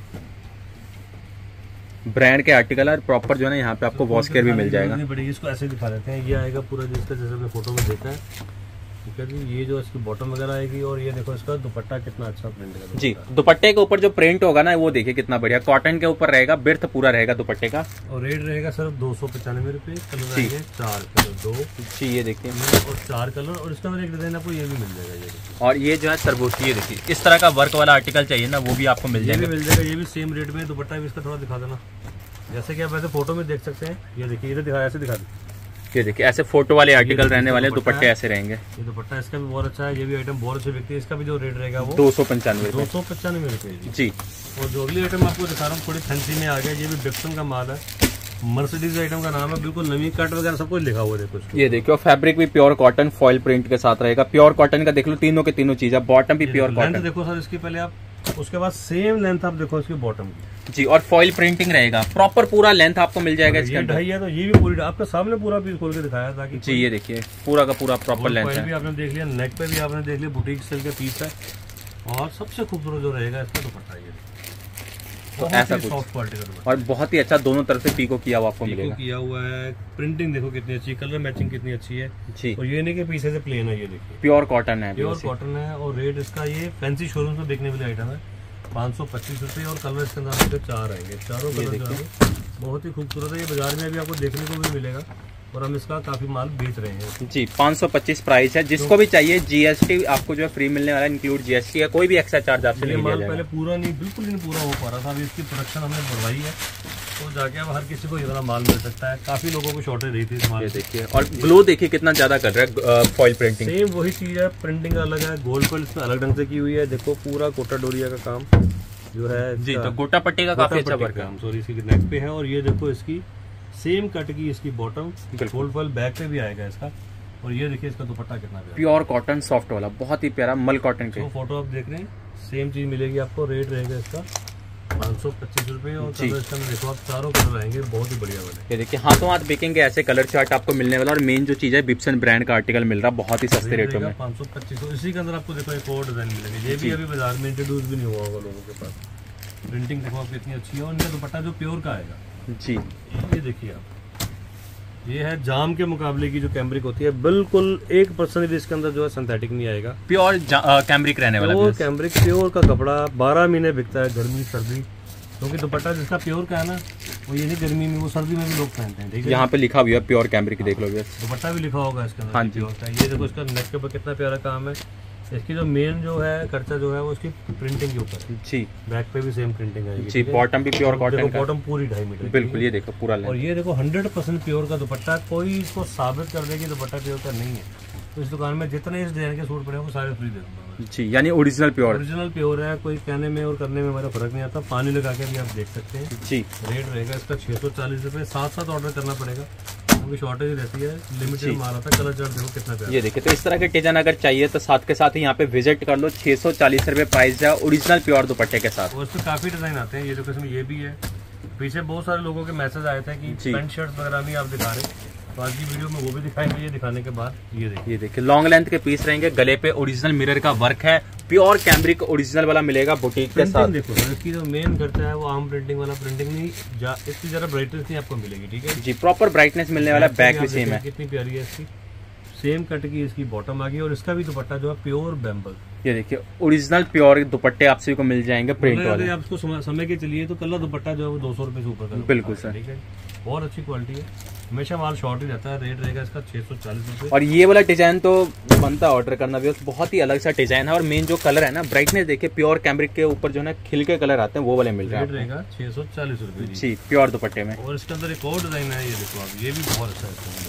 ब्रांड के आर्टिकल और प्रॉपर जो है ना यहाँ पे आपको वॉश केयर भी मिल जाएगा। इसको ऐसे दिखा देते हैं, ये आएगा पूरा जिसका जैसे आपने फोटो में देखा है। ठीक है जी, ये जो इसकी बॉटम वगैरह आएगी। और ये देखो इसका दुपट्टा कितना अच्छा प्रिंट है जी। दुपट्टे के ऊपर जो प्रिंट होगा ना वो देखिए कितना बढ़िया, कॉटन के ऊपर रहेगा, बिर्थ पूरा रहेगा दुपट्टे का। और रेट रहेगा सिर्फ 295 रुपए। कलर आएंगे 4 कलर, 2 जी। ये देखिए और 4 कलर। और इसका अंदर एक डिजाइन आपको ये भी मिल जाएगा। ये और ये जो है तरबूज, ये देखिए इस तरह का वर्क वाला आर्टिकल चाहिए ना वो भी आपको मिल जाएगा। ये भी सेम रेट में। दुपट्टा भी इसका थोड़ा दिखा देना, जैसे कि आप वैसे फोटो में देख सकते हैं। ये देखिए इधर दिखा, ऐसे दिखा दे। ये देखिए ऐसे फोटो वाले आर्टिकल रहने वाले, दुपट्टे ऐसे रहेंगे। ये दुपट्टा इसका भी बहुत अच्छा है। ये भी आइटम बहुत अच्छी बिकती है। इसका भी जो रेट रहेगा वो 295 रुपए जी। और जो अगली आइटम आपको दिखा रहा हूँ थोड़ी फैंसी में आ गया, ये भी बिप्सन का माल है। मर्सिडीज आइटम का नाम है, बिल्कुल नवी कट वगैरह सब कुछ लिखा हुआ है। कुछ ये देखियो फैब्रिक भी प्योर कॉटन फॉइल प्रिंट के साथ रहेगा। प्योर कॉटन का देख लो, तीनों के तीनों चीज है। बॉटम भी प्योर कॉटन देखो सर इसकी पहले आप, उसके बाद सेम लेंथ आप देखो इसकी बॉटम की जी। और फॉइल प्रिंटिंग रहेगा, प्रॉपर पूरा लेंथ आपको मिल जाएगा इसके अंदर। ये तो ये भी पूरी आपके सामने पूरा पीस खोल के दिखाया था कि जी। ये देखिए पूरा का पूरा प्रॉपर लेंथ है। भी आपने देख लिया, नेक पे भी आपने देख लिया, बुटीक स्टाइल का पीस है। और सबसे खूबसूरत जो रहेगा इसका दुपट्टा, तो ऐसा कुछ सॉफ्ट क्वालिटी का दुपट्टा और बहुत ही अच्छा, दोनों तरफ से पीको किया हुआ आपको मिलेगा। किया हुआ है, प्रिंटिंग देखो कितनी अच्छी, कलर मैचिंग कितनी अच्छी है जी। और ये नहीं कि पीछे से प्लेन है, ये देखिए प्योर कॉटन है, प्योर कॉटन है। और रेट इसका ये फैंसी शोरूम से देखने वाली आइटम है 525 रुपये। और कलर इसके अंदर आपके 4 आएंगे, चारों कलर जो है बहुत ही खूबसूरत है। ये बाजार में अभी आपको देखने को भी मिलेगा और हम इसका काफी माल बेच रहे हैं जी। 525 प्राइस है, जिसको भी चाहिए जीएसटी आपको जो है फ्री मिलने वाला है, इंक्लूड जीएसटी है, कोई भी एक्स्ट्रा चार्ज आपसे नहीं माल पहले पूरा नहीं, बिल्कुल नहीं पूरा हो पा रहा था। अभी इसकी प्रोडक्शन हमने बढ़वाई है तो जाके अब हर किसी को ये वाला माल मिल सकता है। काफी लोगों को शॉर्टेज रही थी इस माल। देखिए और ग्लो देखिए कितना ज्यादा कर रहा है, फॉइल प्रिंटिंग सेम वही चीज है, प्रिंटिंग अलग है, गोल्ड फॉइल इसमें अलग ढंग से की हुई है। देखो पूरा कोटा डोरिया का काम जो है जी, तो गोटा पट्टी का काफी अच्छा वर्क है, सॉरी इसकी नेक पे है। और ये देखो इसकी सेम कट की इसकी बॉटम, गोल्ड फॉइल बैक पे भी आएगा इसका। और ये देखिए इसका दुपट्टा कितना प्यारा, प्योर कॉटन सॉफ्ट वाला, बहुत ही प्यारा मल कॉटन के। तो फोटो आप देख रहे हैं सेम चीज मिलेगी आपको। रेट रहेगा इसका 525 रुपए। और कलर इसका देखो आप चारों कलर आएंगे बहुत ही बढ़िया वाले। ये देखिए हाथों हाथ बिकेंगे ऐसे कलर चार्ट आपको मिलने वाला। और मेन जो चीज है बिप्सन ब्रांड का आर्टिकल मिल रहा है बहुत ही सस्ते रेटों में 525। इसी के अंदर आपको देखो एक और डिजाइन मिलेंगे, ये भी अभी बाजार में इंट्रोड्यूस भी नहीं हुआ होगा लोगों के पास। प्रिंटिंग देखो आप कितनी अच्छी है और इनका दुपट्टा जो प्योर का आएगा जी। ये देखिए आप, ये है जाम के मुकाबले की जो कैम्ब्रिक होती है, बिल्कुल 1% भी इसके अंदर जो है सिंथेटिक नहीं आएगा, प्योर कैम्ब्रिक रहने वाला। प्योर कैम्ब्रिक, प्योर का कपड़ा 12 महीने बिकता है, गर्मी सर्दी। क्योंकि दुपट्टा जिसका प्योर का है ना, वो ये नहीं गर्मी में, वो सर्दी में भी लोग पहनते हैं। ठीक है, यहाँ पे लिखा हुआ है प्योर कैम्ब्रिक, देख लो दुपट्टा भी लिखा होगा इसके अंदर। हाँ जी। ये देखो इसका नेक के ऊपर कितना प्यारा काम है। इसकी जो मेन जो है खर्चा जो है वो इसकी प्रिंटिंग के ऊपर है जी। बैक पे भी सेम प्रिंटिंग आएगी जी। बॉटम भी प्योर कॉटन का, बॉटम पूरी 2.5 मीटर बिल्कुल। ये देखो पूरा और ये देखो 100% प्योर का दुपट्टा। कोई इसको साबित कर दे कि दुपट्टा प्योर का नहीं है तो इस दुकान में जितने इस डिजाइन के सूट पड़े वो सारे फ्री दे दूंगा जी। यानी ओरिजिनल प्योर है, कोई कहने में और करने में हमारा फर्क नहीं आता। पानी लगा के भी आप देख सकते हैं जी। रेट रहेगा इसका 640 रुपये। साथ ऑर्डर करना पड़ेगा क्योंकि शॉर्टेज रहती है, लिमिटेड माल आता है। कलर चार्ट देखो कितना प्यारा। ये देखिए, तो इस तरह के डिजाइन अगर चाहिए तो साथ के साथ ही यहाँ पे विजिट कर लो। 640 रुपये प्राइस है ओरिजिनल प्योर दुपट्टे के साथ। और इसमें काफी डिजाइन आते हैं। ये देखो इसमें ये भी है। पीछे बहुत सारे लोगों के मैसेज आए थे कि पैंट शर्ट वगैरह भी आप दिखा रहे, तो आज की वीडियो में वो भी दिखाएंगे। ये दिखाने के बाद ये देखिए लॉन्ग लेंथ के पीस रहेंगे, गले पे ओरिजिनल मिरर का वर्क है, प्योर कैम्ब्रिक ओरिजिनल वाला मिलेगा बुटीक के साथ। देखो इसकी जो मेन खर्चा है वो आम प्रिंटिंग वाला प्रिंटिंग नहीं, इसकी जरा ब्राइटनेस नहीं आपको मिलेगी। ठीक है जी, प्रॉपर ब्राइटनेस मिलने वाला। बैक भी सेम है, कितनी प्यारी है इसकी, सेम कट की इसकी बॉटम आ गई। और इसका भी दुपट्टा जो है प्योर बैम्बल। ये देखिए ओरिजिनल प्योर दुपट्टे आपसे को मिल जाएंगे प्रिंट वाले। आप इसको समय के चलिए तो कलर दुपट्टा जो है वो 200 रुपए से ऊपर का। बिल्कुल सर, ठीक है, बहुत अच्छी क्वालिटी है, हमेशा माल शॉर्ट ही रहता है। रेट रहेगा इसका 640 रुपए। और ये वाला डिजाइन तो बनता ऑर्डर करना भी, बहुत ही अलग सा डिजाइन है। और मेन जो कलर है ना, ब्राइटनेस देखिए, प्योर कैम्ब्रिक के ऊपर जो है खिल के कलर आते हैं वो वाले मिल रहे हैं। रेट रहेगा 640 रुपए जी, प्योर दुपट्टे में। और इसके अंदर एक और डिजाइन है, ये देखो आप, ये भी बहुत अच्छा है।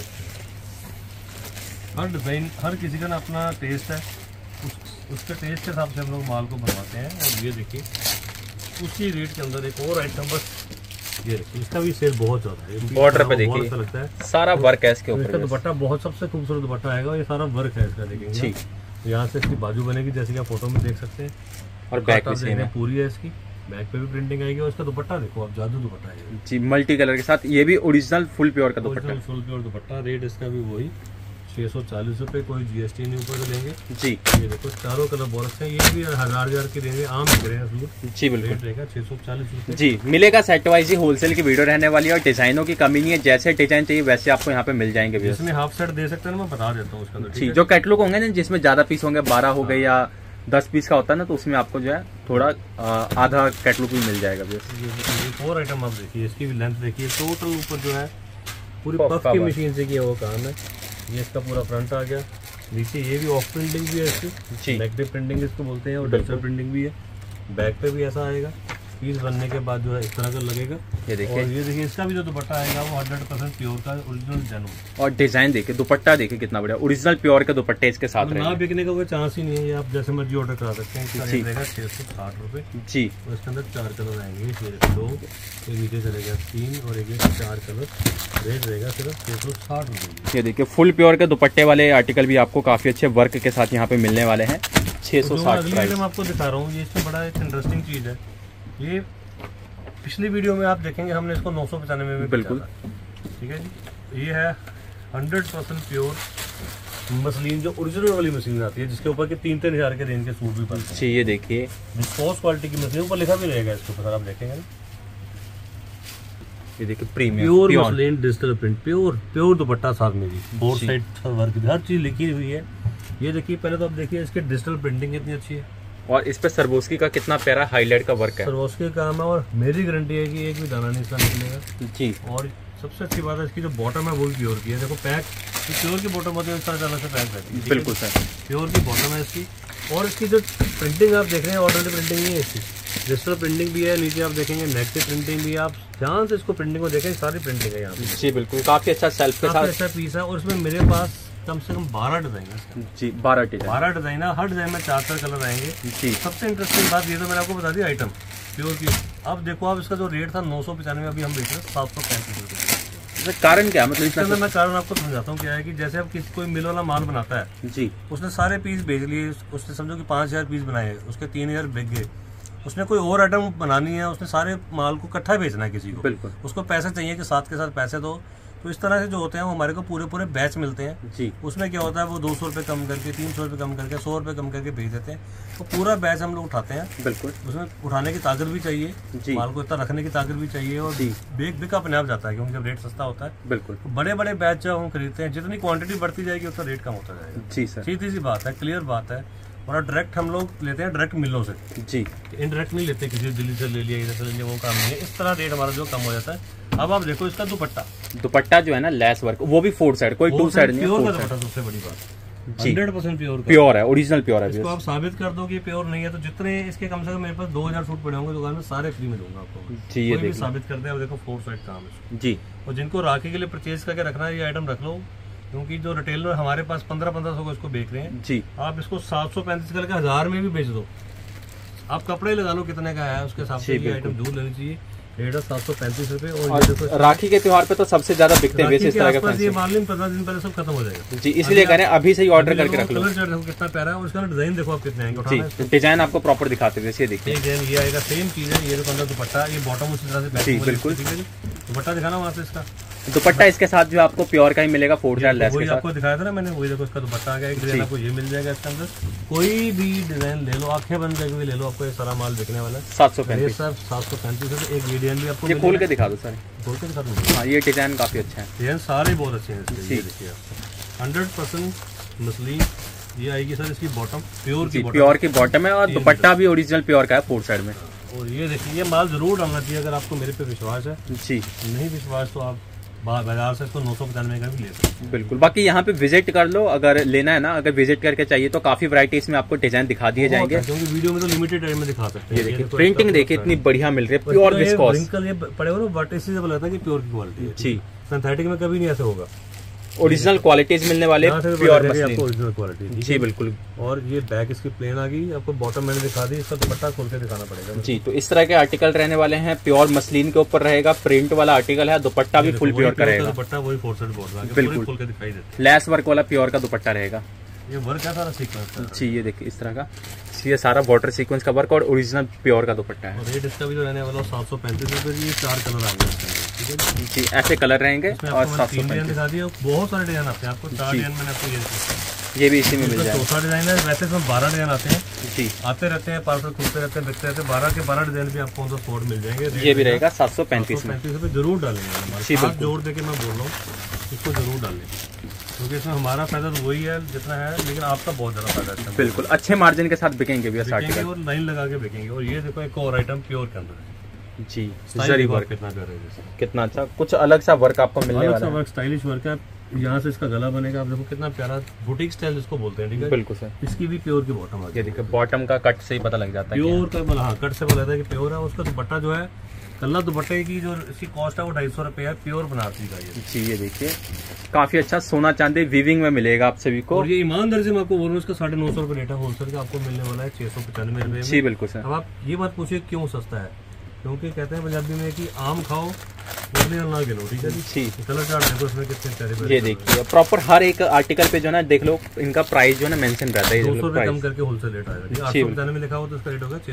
हर डिजाइन, हर किसी का ना अपना टेस्ट है, उसके टेस्ट के हिसाब से हम लोग माल को बनवाते हैं। और ये देखिए उसी रेट के अंदर एक और आइटम, बस ये देखिए इसका भी सेल बहुत ज्यादा है। बॉर्डर पे देखिए अच्छा लगता है, सारा वर्क है इसके ऊपर। इसका दुपट्टा बहुत सबसे खूबसूरत दुपट्टा आएगा। ये सारा वर्क है इसका, देखेंगे यहाँ से इसकी बाजू बनेगी जैसे कि आप फोटो में देख सकते हैं। और बैक भी सेम है, पूरी है इसकी, बैक पे भी प्रिंटिंग आएगी। और इसका दुपट्टा देखो आप, जादू दुपट्टा है जी, मल्टी कलर के साथ। ये भी ओरिजिनल फुल प्योर का dupatta, full pure dupatta. Rate इसका भी वही 640 रुपए, कोई जीएसटी नहीं ऊपर से लेंगे जी। ये देखो चारों कलर बोरस हैं, ये भी 1000 की रेंज आम बिक रहे हैं जी। बिल्कुल, रेट रहेगा 640 रुपए जी। मिलेगा सेट वाइज ही, होलसेल की वीडियो रहने वाली है। और डिजाइनों की कमी नहीं है, जैसे डिजाइन चाहिए वैसे आपको यहाँ पे मिल जाएंगे। इसमें हाफ सेट दे सकते हैं ना, मैं बता देता हूँ उसके अंदर। जी, जो कैटलॉग होंगे ना जिसमें ज्यादा पीस होंगे, 12 हो गए या 10 पीस का होता है ना, तो उसमें आपको जो है थोड़ा आधा कैटलॉग भी मिल जाएगा। ये और आइटम आप देखिए, इसकी भी लेंथ देखिए, टोटल ऊपर जो है पूरी पफ की मशीन से किया हुआ काम है। ये इसका पूरा फ्रंट आ गया, नीचे ये भी ऑफ प्रिंटिंग भी है इसकी, नेक पे प्रिंटिंग इसको बोलते हैं। और डस्टर प्रिंटिंग भी है, बैक पे भी ऐसा आएगा। पीस बनने के बाद जो है इस तरह का लगेगा। ये देखिए, और ये देखिए इसका भी जो दुपट्टा आएगा वो 100% प्योर का ओरिजिनल जेन्युइन। और डिजाइन देखिए, दुपट्टा देखिए कितना बढ़िया, ओरिजिनल प्योर के दुपट्टे इसके साथ ना बिकने का कोई चांस ही नहीं है। ये आप जैसे मर्जी ऑर्डर करा सकते हैं। इसका रेट रहेगा 660 रुपए जी। और इसके अंदर 4 कलर आएंगे, ये 2, ये नीचे चलेगा 3 और एक 4 कलर। रेट रहेगा सिर्फ 660 रुपए। ये देखिए फुल प्योर के दुपट्टे वाले आर्टिकल भी आपको काफी अच्छे वर्क के साथ यहाँ पे मिलने वाले हैं। 660 प्राइस। मैं आपको दिखा रहा हूँ, ये इसमें बड़ा एक इंटरेस्टिंग चीज है। ये पिछली वीडियो में आप देखेंगे हमने इसको 995 में बिल्कुल, ठीक है जी। ये है 100% प्योर मसलिन जो ओरिजिनल वाली मशीन आती है, जिसके ऊपर के 3-3 हजार के रेंज के सूट भी बनते हैं। ये देखिए विस्कोस क्वालिटी की मशीन, ऊपर लिखा भी रहेगा इसके ऊपर, आप देखेंगे ना, ये देखिए premium pure muslin digital print, pure dupatta साथ में जी, 4 साइड वर्क हर चीज लिखी हुई है। ये देखिए, पहले तो आप देखिए इसकी डिजिटल प्रिंटिंग कितनी अच्छी है, और इस पे सरबोस्की का कितना प्यारा हाईलाइट का वर्क है। सरबोस्की का काम है, और मेरी गारंटी है कि एक भी दाना नहीं इसका निकलेगा जी। और सबसे अच्छी बात है इसकी जो बॉटम है वो भी प्योर की है। देखो पैक, प्योर की बॉटम होती है, इस तरह से पैक रहती है। बिल्कुल सर, प्योर की बॉटम है इसकी। और इसकी जो प्रिंटिंग आप देख रहे हैं, ऑर्डर प्रिंटिंग नहीं है इसकी, डिजिटल प्रिंटिंग भी है। नीचे आप देखेंगे नेक की प्रिंटिंग भी है। आप ध्यान से इसको प्रिंटिंग को देखें, सारी प्रिंटिंग है यहाँ पे जी। बिल्कुल, काफी अच्छा सेल्फ के साथ अच्छा पीस है। और इसमें मेरे पास कम से कम 12 डिजाइन है जी, 12 डिजाइन है। हर डिजाइन में 4 कलर आएंगे जी। सबसे इंटरेस्टिंग बात ये तो मैंने आपको बता दी आइटम प्योर की। अब देखो, आप इसका जो रेट था 995, अभी हम बेच रहे हैं 735 रुपये। कारण क्या, मतलब इसका मैं कारण आपको समझाता हूँ क्या है कि जैसे अब किसी कोई मिल वाला माल बनाता है जी, उसने सारे पीस बेच लिए, उसने समझो कि 5000 पीस बनाए, उसके 3000 बिक गए, उसने कोई और आइटम बनानी है, उसने सारे माल को इकट्ठा बेचना है किसी को, बिल्कुल उसको पैसे चाहिए कि साथ के साथ पैसे दो। तो इस तरह से जो होते हैं वो हमारे को पूरे बैच मिलते हैं जी। उसमें क्या होता है, वो 200 रुपये कम करके, 300 रुपये कम करके, 100 रुपये कम करके भेज देते हैं। तो पूरा बैच हम लोग उठाते हैं, बिल्कुल उसमें उठाने की ताकत भी चाहिए जी, माल को इतना रखने की ताकत भी चाहिए, और बिक अपने आप जाता है क्योंकि जब रेट सस्ता होता है। बिल्कुल, तो बड़े बैच जब हम खरीदते हैं, जितनी क्वांटिटी बढ़ती जाएगी उतना रेट कम होता जाएगा जी सर। सीधी सी बात है, क्लियर बात है। और डायरेक्ट हम लोग लेते हैं डायरेक्ट मिलों से जी, इनडायरेक्ट नहीं लेते, किसी दिल्ली से ले लिया, इधर से ले लिया, वो काम नहीं है। इस तरह रेट हमारा जो कम हो जाता है। अब आप देखो इसका दुपट्टा जो है ना, लेस वर्क, वो भी 4 साइड, कोई 2 साइड नहीं है, 4 साइड। सबसे बड़ी बात 100% प्योर है, ओरिजिनल प्योर है। इसको आप साबित कर दो कि प्योर नहीं है, तो जितने इसके कम से कम मेरे पास 2000 सूट पड़े होंगे दुकान में, सारे फ्री में दूंगा आपको जी। ये साबित करते हैं, देखो 4 साइड काम है जी। और जिनको राखी के लिए परचेज करके रखना है, ये आइटम रख लो, क्योंकि जो रिटेलर हमारे पास 1500 को इसको बेच रहे हैं जी, आप इसको 735 करके 1000 में भी बेच दो। आप कपड़े लगा लो कितने का है, उसके हिसाब से आइटम दूर लेनी चाहिए। रेट 735 रुपए। और राखी के त्योहार पे तो सबसे ज्यादा बिकते हैं वैसे इस तरह का, ये मालूम 15 दिन पहले सब खत्म हो जाएगा जी, इसलिए कह रहे हैं अभी से ही ऑर्डर करके रख लो। कलर चार्ट देखो कितना प्यारा है, और इसका डिजाइन देखो आप कितने आएंगे जी। डिजाइन आपको प्रॉपर दिखाते हैं, ये देखिए डिजाइन ये आएगा, सेम चीज है। ये अंदर दुपट्टा, ये बॉटम उसी तरह से बिल्कुल। दुपट्टा दिखाना वहां से, इसका दुपट्टा इसके साथ जो आपको प्योर का ही मिलेगा, 4 साइड लेस के साथ। आपको दिखाया था ना मैंने, वही देखो इसका दुपट्टा आ गया। एक डिजाइन आपको ये मिल जाएगा इसके अंदर, कोई भी डिजाइन ले लो, आंखें बंद करके ले लो, आपको ये सारा माल बिकने वाला है 735 सर, 735। एक ये डिजाइन भी आपको, ये खोल के दिखा दो सर, खोल के दिखा दो। हाँ, ये डिजाइन काफी अच्छा है, डिजाइन सारे बहुत अच्छे हैं इसके। ये देखिए 100% मसलिन ये आएगी सर। इसकी बॉटम प्योर की बॉटम है, और दुपट्टा भी ओरिजिनल प्योर का है 4 साइड में। और ये देखिए, ये माल जरूर डालना चाहिए अगर आपको मेरे पे विश्वास है जी। नहीं विश्वास तो आप बाजार से इसको 995 का भी ले सकते हैं बिल्कुल। बाकी यहाँ पे विजिट कर लो, अगर लेना है ना, अगर विजिट करके चाहिए तो काफी वैरायटी इसमें आपको डिजाइन दिखा दिए जाएंगे, क्योंकि वीडियो में तो लिमिटेड टाइम में दिखा सकते हैं। ये देखिए प्रिंटिंग देखिए इतनी बढ़िया मिल रही है, प्योर विस्कोस। ये पड़े हो ना, बट इसी से लगता है कि प्योर की क्वालिटी है जी। सिंथेटिक में कभी नहीं ऐसा होगा, ओरिजिनल क्वालिटीज मिलने वाले प्योर मसलिन, ओरिजिनल क्वालिटी जी बिल्कुल। और ये बैक इसकी प्लेन आ गई, आपको बॉटम मैंने दिखा दी, इसका दुपट्टा खोल के दिखाना पड़ेगा जी। तो इस तरह के आर्टिकल रहने वाले हैं, प्योर मसलिन के ऊपर रहेगा, प्रिंट वाला आर्टिकल है, दुपट्टा भी फुल प्योर का रहेगा, दुपट्टा वही 4 साइड बॉर्डर बिल्कुल खोल के दिखाई देता है, लेस वर्क वाला प्योर का दुपट्टा रहेगा। ये वर्क है सारा सीक्वेंस जी, ये देखिए इस तरह का, ये सारा बॉर्डर सीक्वेंस का वर्क और ओरिजिनल प्योर का दुपट्टा है। रेट इसका भी जो रहने वाला 735 रुपए। ये 4 कलर आ गए जी, ऐसे कलर रहेंगे। और 735 दिखा दिया, बहुत सारे डिजाइन आते हैं आपको। 4 डिजाइन मैंने आपको ये भी इसी में मिल जाएगा। 4 डिजाइन है, वैसे इसमें 12 डिजाइन आते हैं जी, आते रहते हैं, पार्सल खुलते रहते हैं, बिकते रहते हैं। 12 के 12 डिजाइन भी आपको ऑन द स्पॉट मिल जाएंगे। ये भी रहेगा 735 रुपए। जरूर डालेंगे, जोड़ देके मैं बोल रहा हूँ, इसको जरूर डालें, क्योंकि इसमें हमारा फायदा तो वही है जितना है, लेकिन आपका बहुत ज्यादा फायदा है बिल्कुल। अच्छे मार्जिन के साथ बिकेंगे भी, और लाइन लगा के बिकेंगे। और ये देखो एक और आइटम प्योर के अंदर है जी, जरी वर्क कितना प्यारा है, कितना अच्छा, कुछ अलग सा वर्क आपको मिलने वाला है, स्टाइलिश वर्क है। यहाँ से इसका गला बनेगा, आप देखो कितना प्यारा, बुटीक स्टाइल इसको बोलते हैं, ठीक है बिल्कुल सर। इसकी भी प्योर की बॉटम आ गई, देखिए बॉटम का कट से ही पता लग जाता है प्योर का। हाँ, कट से पता लगता है कि प्योर है। उसका दुपट्टा जो है, कल्ला दुपट्टे की जो इसकी कॉस्ट है वो 250 रुपए है, प्योर बनारसी का ये जी। ये देखिए काफी अच्छा सोना चांदी वीविंग में मिलेगा आप सभी को। और ये ईमानदारी से मैं आपको बोल रहा हूँ, इसका 950 रुपए रेट है होलसेल का, आपको मिलने वाला है 695 रुपए जी बिल्कुल सर। अब आप ये बात पूछिए क्यों सस्ता है, क्योंकि कहते हैं पंजाबी में कि आम खाओ ना गिनो, ठीक है जी। कलर चार्ट देखो इसमें कितने प्यारे, ये देखिए प्रॉपर हर एक आर्टिकल पे जो है ना, देख लो इनका प्राइस जो है ना मेंशन रहता है, 200 रुपए कम करके होलसेल रेट आएगा। 895 में लिखा हो तो इसका रेट होगा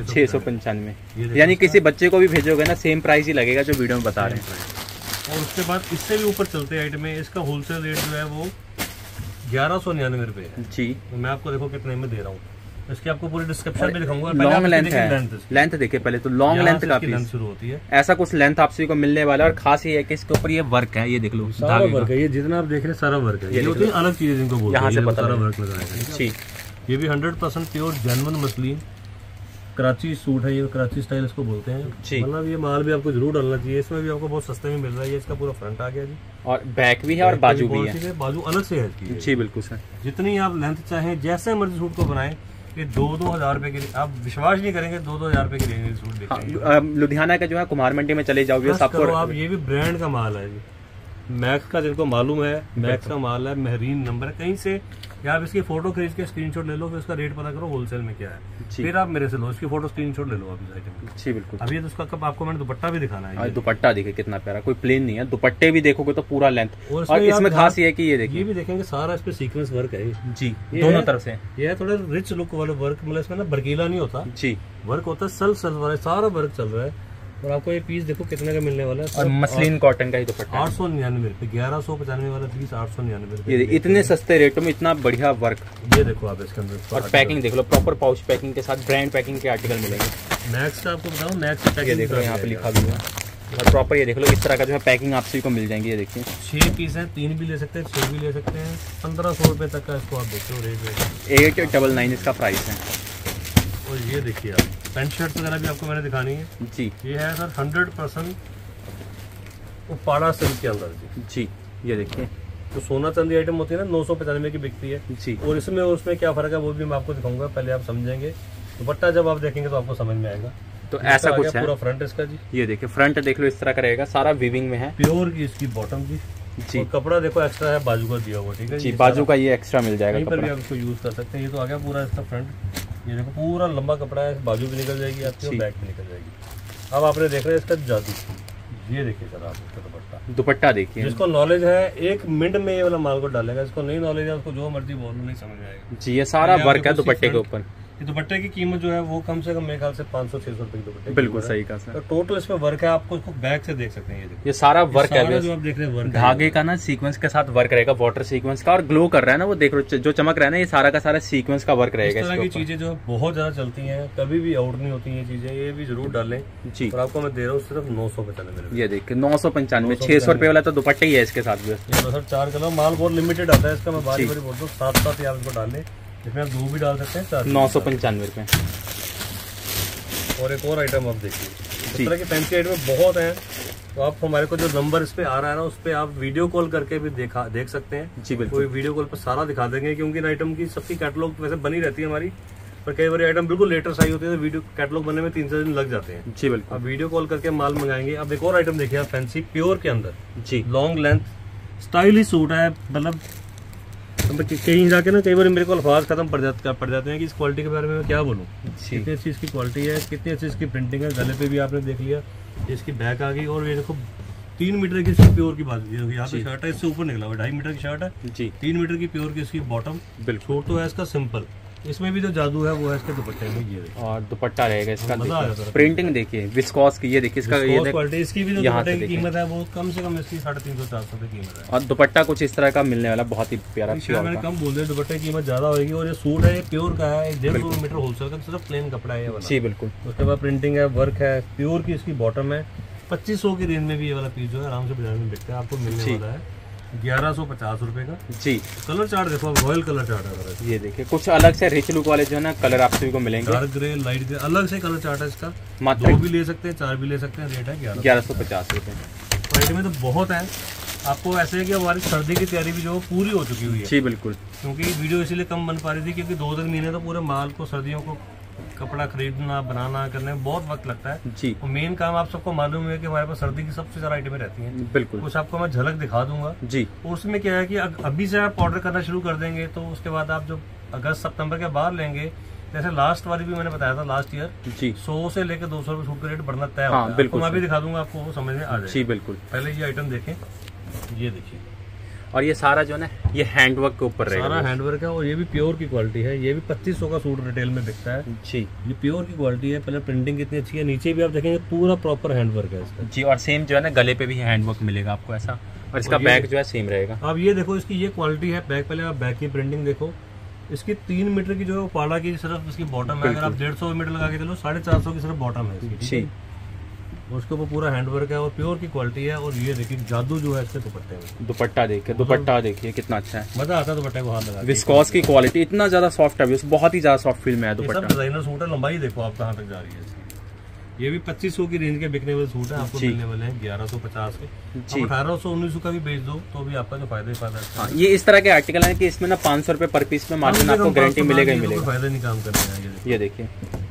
695, यानी किसी बच्चे को भी भेजोगे ना, सेम प्राइस ही लगेगा जो वीडियो में बता रहे हैं। और उसके बाद इससे भी ऊपर चलते आइटम में, इसका होलसेल रेट जो है वो 1199 रुपए जी। तो मैं आपको देखो कितने में दे रहा हूँ, इसकी आपको पूरी डिस्क्रिप्शन भी दिखाऊंगा। लॉन्ग लेंथ है, लेंथ देखिए पहले तो, लॉन्ग लेंथ काफी शुरू होती है। ऐसा कुछ लेंथ आप सभी को मिलने वाला है। और खास ये है कि इसके ऊपर ये वर्क है, ये देख लो सारा वर्क है, ये जितना आप देख रहे हैं सारा वर्क है। ये होती है अलग चीजें जिनको बोलते हैं, यहाँ से सारा वर्क लगाया है। ये भी 100% pure genuine muslin Karachi suit है, ये कराची स्टाइल इसको बोलते हैं। मतलब ये माल भी आपको जरूर डालना चाहिए, इसमें भी आपको बहुत सस्ते में मिल रहा है। ये इसका पूरा फ्रंट आ गया जी, और बैक भी है और बाजू भी है। बाजू अलग से है इसकी जी बिल्कुल सर। जितनी आप लेंथ चाहें जैसे मर्जी सूट को बनाएं, ये 2-2 हज़ार रुपए के, आप विश्वास नहीं करेंगे 2-2 हज़ार रुपए के रेंज सूट देखेंगे। लुधियाना का जो है कुमार मंडी में चले जाओगे आपको, आप ये भी ब्रांड का माल है जी, मैक्स का, जिनको मालूम है मैक्स का माल है, महरीन नंबर है कहीं से, या आप इसकी फोटो खरीद के स्क्रीनशॉट ले लो, फिर उसका रेट पता करो होलसेल में क्या है, फिर आप मेरे से लो, इसकी फोटो स्क्रीनशॉट ले लो आप इस आइटम की। जी बिल्कुल। अभी तो उसका कब आपको मैंने दुपट्टा भी दिखाना है। दुपट्टा देखिए कितना प्यारा, कोई प्लेन नहीं है, दुपट्टे भी देखोगे तो पूरा लेंथ। और इसमें खास ये है कि ये देखिए, ये भी देखेंगे सारा इस पे सीक्वेंस वर्क है जी, दोनों तरफ से। ये है थोड़ा रिच लुक वाले वर्क, मतलब इसमें ना भड़कीला नहीं होता जी, वर्क होता है सल्फ वाला, सारा वर्क चल रहा है। और आपको ये पीस देखो कितने का मिलने वाला है, और मसलिन कॉटन का ही दुपट्टा 899 रुपए, 1195 वाला पीस 899 रुपए। ये इतने सस्ते रेटों में इतना बढ़िया वर्क, ये देखो आप इसके अंदर। और पैकिंग देख लो, प्रॉपर पाउच पैकिंग के साथ ब्रांड पैकिंग के आर्टिकल मिलेंगे। मैक्स का आपको बताऊं, मैक्स ये देखो यहाँ पे लिखा भी है, और प्रॉपर ये देख लो इस तरह का जो है पैकिंग आप सभी को मिल जाएंगी। ये देखिए 6 पीस है, 3 भी ले सकते हैं, 6 भी ले सकते हैं। 1500 रुपए तक का इसको आप देखते हो रेट। 899 इसका प्राइस है। और ये देखिए आप पैंट शर्ट वगैरह भी आपको मैंने दिखानी है जी। ये है सर 100% उपाड़ा सिल्क के अंदर जी। ये देखिए तो सोना चांदी आइटम होती है ना 995 की बिकती है जी। और इसमें और उसमें क्या फर्क है वो भी मैं आपको दिखाऊंगा, पहले आप समझेंगे। दुपट्टा जब आप देखेंगे तो आपको समझ में आएगा। तो ऐसा कुछ है पूरा फ्रंट इसका जी, ये देखिए फ्रंट देख लो इस तरह का रहेगा, सारा वीविंग में है, प्योर की इसकी बॉटम जी जी। और कपड़ा देखो एक्स्ट्रा है, बाजू का दिया हुआ, ठीक है जी, बाजू का ये एक्स्ट्रा मिल जाएगा, कहीं पर भी आप इसको यूज कर सकते हैं। ये तो आ गया पूरा इसका फ्रंट, ये देखो पूरा लंबा कपड़ा है, बाजू भी निकल जाएगी आपकी और बैक भी निकल जाएगी। अब आपने देख रहे हैं इसका जादू, ये देखिए सर आप इसका दुपट्टा देखिए। जिसको नॉलेज है 1 मिनट में ये वाला माल को डालेगा, इसको नहीं नॉलेज है उसको जो मर्जी बोलो नहीं समझ में आएगा जी। ये सारा वर्क है दुपट्टे के ऊपर। ये दुपट्टे की कीमत जो है वो कम से कम मेरे ख्याल से 500-600 रुपए की दुपट्टे। बिल्कुल सही कहा सर। तो टोटल इसमें वर्क है, आपको इसको बैक से देख सकते हैं। ये सारा वर्क है जो आप देख रहे हैं वर्क धागे का ना सीक्वेंस के साथ वर्क रहेगा, वाटर सीक्वेंस का, और ग्लो कर रहा है ना वो देख लो जो चमक रहा है ना, ये सारा का सारा सीक्वेंस का वर्क रहेगा। इस तरह की चीजें जो बहुत ज्यादा चलती हैं, कभी भी आउट नहीं होती ये चीजें, ये भी जरूर डालें जी। और आपको मैं दे रहा हूँ सिर्फ 995। ये देखिए 995, 600 रुपए वाला तो दुपट्टा ही है इसके साथ भी। सर 4 कलर माल बहुत लिमिटेड आता है इसका, मैं बारी बारी बोलता हूँ 7 ही आप इसको डाल लें, इसमें आप 2 भी डाल सकते हैं। 995 रुपए। और एक और आइटम आप देखिए, इस तरह की फैंसी आइटम बहुत हैं, तो आप हमारे को जो नंबर इस पे आ रहा है ना उस पे आप वीडियो कॉल करके भी देख सकते हैं जी। बिल्कुल, कोई वीडियो कॉल पर सारा दिखा देंगे, क्योंकि इन आइटम की सबकी कैटलॉग वैसे बनी रहती है हमारी, पर कई बार आइटम बिल्कुल लेटेस्ट आई होती है तो वीडियो कैटलॉग बनने में 3-4 दिन लग जाते हैं जी। बिल्कुल, आप वीडियो कॉल करके माल मंगाएंगे। अब एक और आइटम देखिए आप, फैंसी प्योर के अंदर जी, लॉन्ग लेंथ स्टाइलिश सूट है। मतलब कहीं जाके ना कई बार मेरे को अल्फाज खत्म पड़ जाते हैं कि इस क्वालिटी के बारे में मैं क्या बोलूँ, कितनी अच्छी इसकी क्वालिटी है, कितनी अच्छी इसकी प्रिंटिंग है। गले पे भी आपने देख लिया, इसकी बैक आ गई, और ये देखो 3 मीटर की इसकी प्योर की बात है, यहाँ पे शर्ट है इससे ऊपर निकला हुआ 2.5 मीटर की शर्ट है जी, 3 मीटर की प्योर की इसकी बॉटम। बिल्कुल, तो है इसका सिंपल, इसमें भी जो जादू है वो है इसके दुपट्टे में। ये और दुपट्टा रहेगा इसका, प्रिंटिंग देखिए विस्कोस की, ये देखिए इसका ये क्वालिटी, इसकी भी जो दुपट्टे की कीमत है वो कम से कम इसकी 350-400 रुपए कीमत है। और दुपट्टा कुछ इस तरह का मिलने वाला, बहुत ही प्यारा। मैंने कम बोल दिया, दुपट्टे की कीमत ज्यादा होगी। और ये सूट है, ये प्योर का है, 150 मीटर होलसेल का, सिर्फ प्लेन कपड़ा है जी। बिल्कुल, उसके बाद प्रिंटिंग है, वर्क है, प्योर की इसकी बॉटम है। 2500 की रेंज में भी ये वाला पीस जो है आराम से बाजार में बिकता है, आपको मिलने वाला है 1150 रुपए का जी। कलर चार्ट देखो, रॉयल कलर चार्ट है, ये देखिए कुछ अलग से रिच लुक वाले जो है ना कलर आप सभी को मिलेंगे। डार्क ग्रे, लाइट ग्रे, अलग से कलर चार्ट है इसका। 2 भी ले सकते हैं, 4 भी ले सकते हैं। रेट है 1150 रुपए। क्वालिटी में तो बहुत है। आपको ऐसे है कि हमारी सर्दी की तैयारी भी जो पूरी हो चुकी हुई है जी। बिल्कुल, क्योंकि वीडियो इसीलिए कम बन पा रही थी क्योंकि 2-3 महीने तो पूरे माल को, सर्दियों को कपड़ा खरीदना, बनाना, करने में बहुत वक्त लगता है जी। और मेन काम आप सबको मालूम है कि हमारे पास सर्दी की सबसे ज्यादा आइटमें रहती हैं। बिल्कुल, कुछ आपको मैं झलक दिखा दूंगा जी। उसमें क्या है कि अभी से आप ऑर्डर करना शुरू कर देंगे तो उसके बाद आप जो अगस्त-सितंबर के बाद लेंगे, जैसे लास्ट वाली भी मैंने बताया था लास्ट ईयर जी, 100 से लेकर 200 रुपए सूट का रेट बढ़ना तय होता है। बिल्कुल, मैं भी दिखा दूंगा आपको, वो समझ में आ जाएगा जी। बिल्कुल, पहले ये आइटम देखें, ये देखिए, और ये सारा जो है ना ये हैंडवर्क के ऊपर रहेगा, सारा हैंडवर्क है। और ये भी प्योर की क्वालिटी है, ये भी 2500 का सूट रिटेल में बिकता है जी। ये प्योर की क्वालिटी है। पहले प्रिंटिंग कितनी अच्छी है, नीचे भी आप देखेंगे पूरा प्रॉपर हैंडवर्क है इसका जी। और सेम जो है ना गले पे भी हैंडवर्क मिलेगा आपको ऐसा, और इसका बैक जो है सेम रहेगा। आप ये देखो इसकी ये क्वालिटी है बैक, पहले आप बैक की प्रिंटिंग देखो, इसकी 3 मीटर की जो है पाड़ा की सिर्फ इसकी बॉटम है। अगर आप 150 मीटर लगा के चलो 450 की सिर्फ बॉटम है इसकी, उसके ऊपर पूरा हैंडवर्क है और प्योर की क्वालिटी है। और ये देखिए जादू जो है इसके दुपट्टे में, दुपट्टा देखिए कितना अच्छा है, मजा आता है दुपट्टे को हाथ लगा। विस्कोस की क्वालिटी इतना ज्यादा सॉफ्ट है, बहुत ही ज्यादा सॉफ्ट फील में है दुपट्टा। डिजाइनर सूट है, लंबाई देखो आप कहाँ तक जा रही है इसकी। ये भी 2500 की रेंज के बिकने वाले सूट है, आपको मिलने वाले हैं 1150 के। 1800-1900 का भी बेच दो तो भी आपका जो फायदा ही फायदा है। हाँ, ये इस तरह के आर्टिकल है कि इसमें ना 500 रुपए पर पीस में मार्जिन आपको गारंटी मिलेगा ही मिलेगा। फायदा नहीं काम करना है। ये देखिए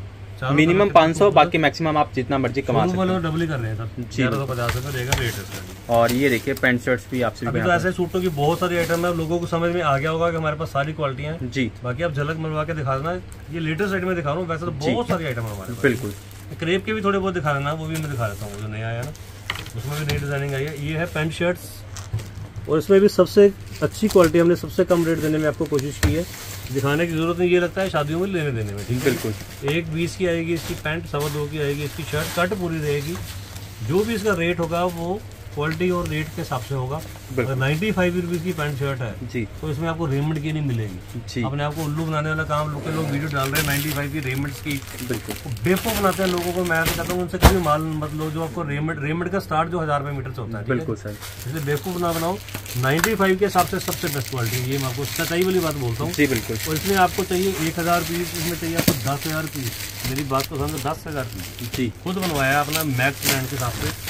मिनिमम 500, बाकी मैक्सिमम आप जितना मर्जी कमा सकते हैं। डबल ही कर रहे हैं सब, 1150 रुपए रहेगा रेट इसका। और ये देखिए पैंट शर्ट्स भी आपसे अभी तो ऐसे सूटों की बहुत सारी आइटम है, लोगों को समझ में आ गया होगा कि हमारे पास सारी क्वालिटियां हैं जी। बाकी आप झलक मरवा के दिखा देना, ये लेटेस्ट आइटम में दिखा रहा हूँ, वैसे तो बहुत सारी आइटम है हमारे पास। बिल्कुल, क्रेप के भी थोड़े बहुत दिखा देना, वो भी मैं दिखा देता हूँ, जो नया आया ना उसमें भी नई डिजाइनिंग आई है। ये है पैंट शर्ट्स और इसमें भी सबसे अच्छी क्वालिटी हमने सबसे कम रेट देने में आपको कोशिश की है, दिखाने की जरूरत नहीं। ये लगता है शादियों में लेने देने में, ठीक बिल्कुल। 120 की आएगी इसकी पैंट, 2.25 की आएगी इसकी शर्ट, कट पूरी रहेगी। जो भी इसका रेट होगा वो क्वालिटी और रेट के हिसाब से होगा। 95 रुपीज की पैंट शर्ट है जी, तो इसमें आपको रेमंड की नहीं मिलेगी। अपने आपको उल्लू बनाने वाला काम लोग वीडियो डाल रहे हैं 95 की रेमंड्स की, बिल्कुल बेवकूफ बनाते हैं लोगों को। मैं कहता हूँ उनसे कभी माल मत लो, जो आपको रेमंड का स्टार्ट जो 1000 रुपए मीटर से होता है, बिल्कुल सर, इसलिए बेवकूफ ना बनाओ। 95 के हिसाब से सबसे बेस्ट क्वालिटी, ये मैं आपको सच्चाई वाली बात बोलता हूँ जी, बिल्कुल। और इसमें आपको चाहिए 1000 पीस, इसमें चाहिए आपको 10,000 पीस। मेरी बात को समझो, 10,000 पीस जी, खुद बनवाया अपना मैक्स ब्रांड के हिसाब से।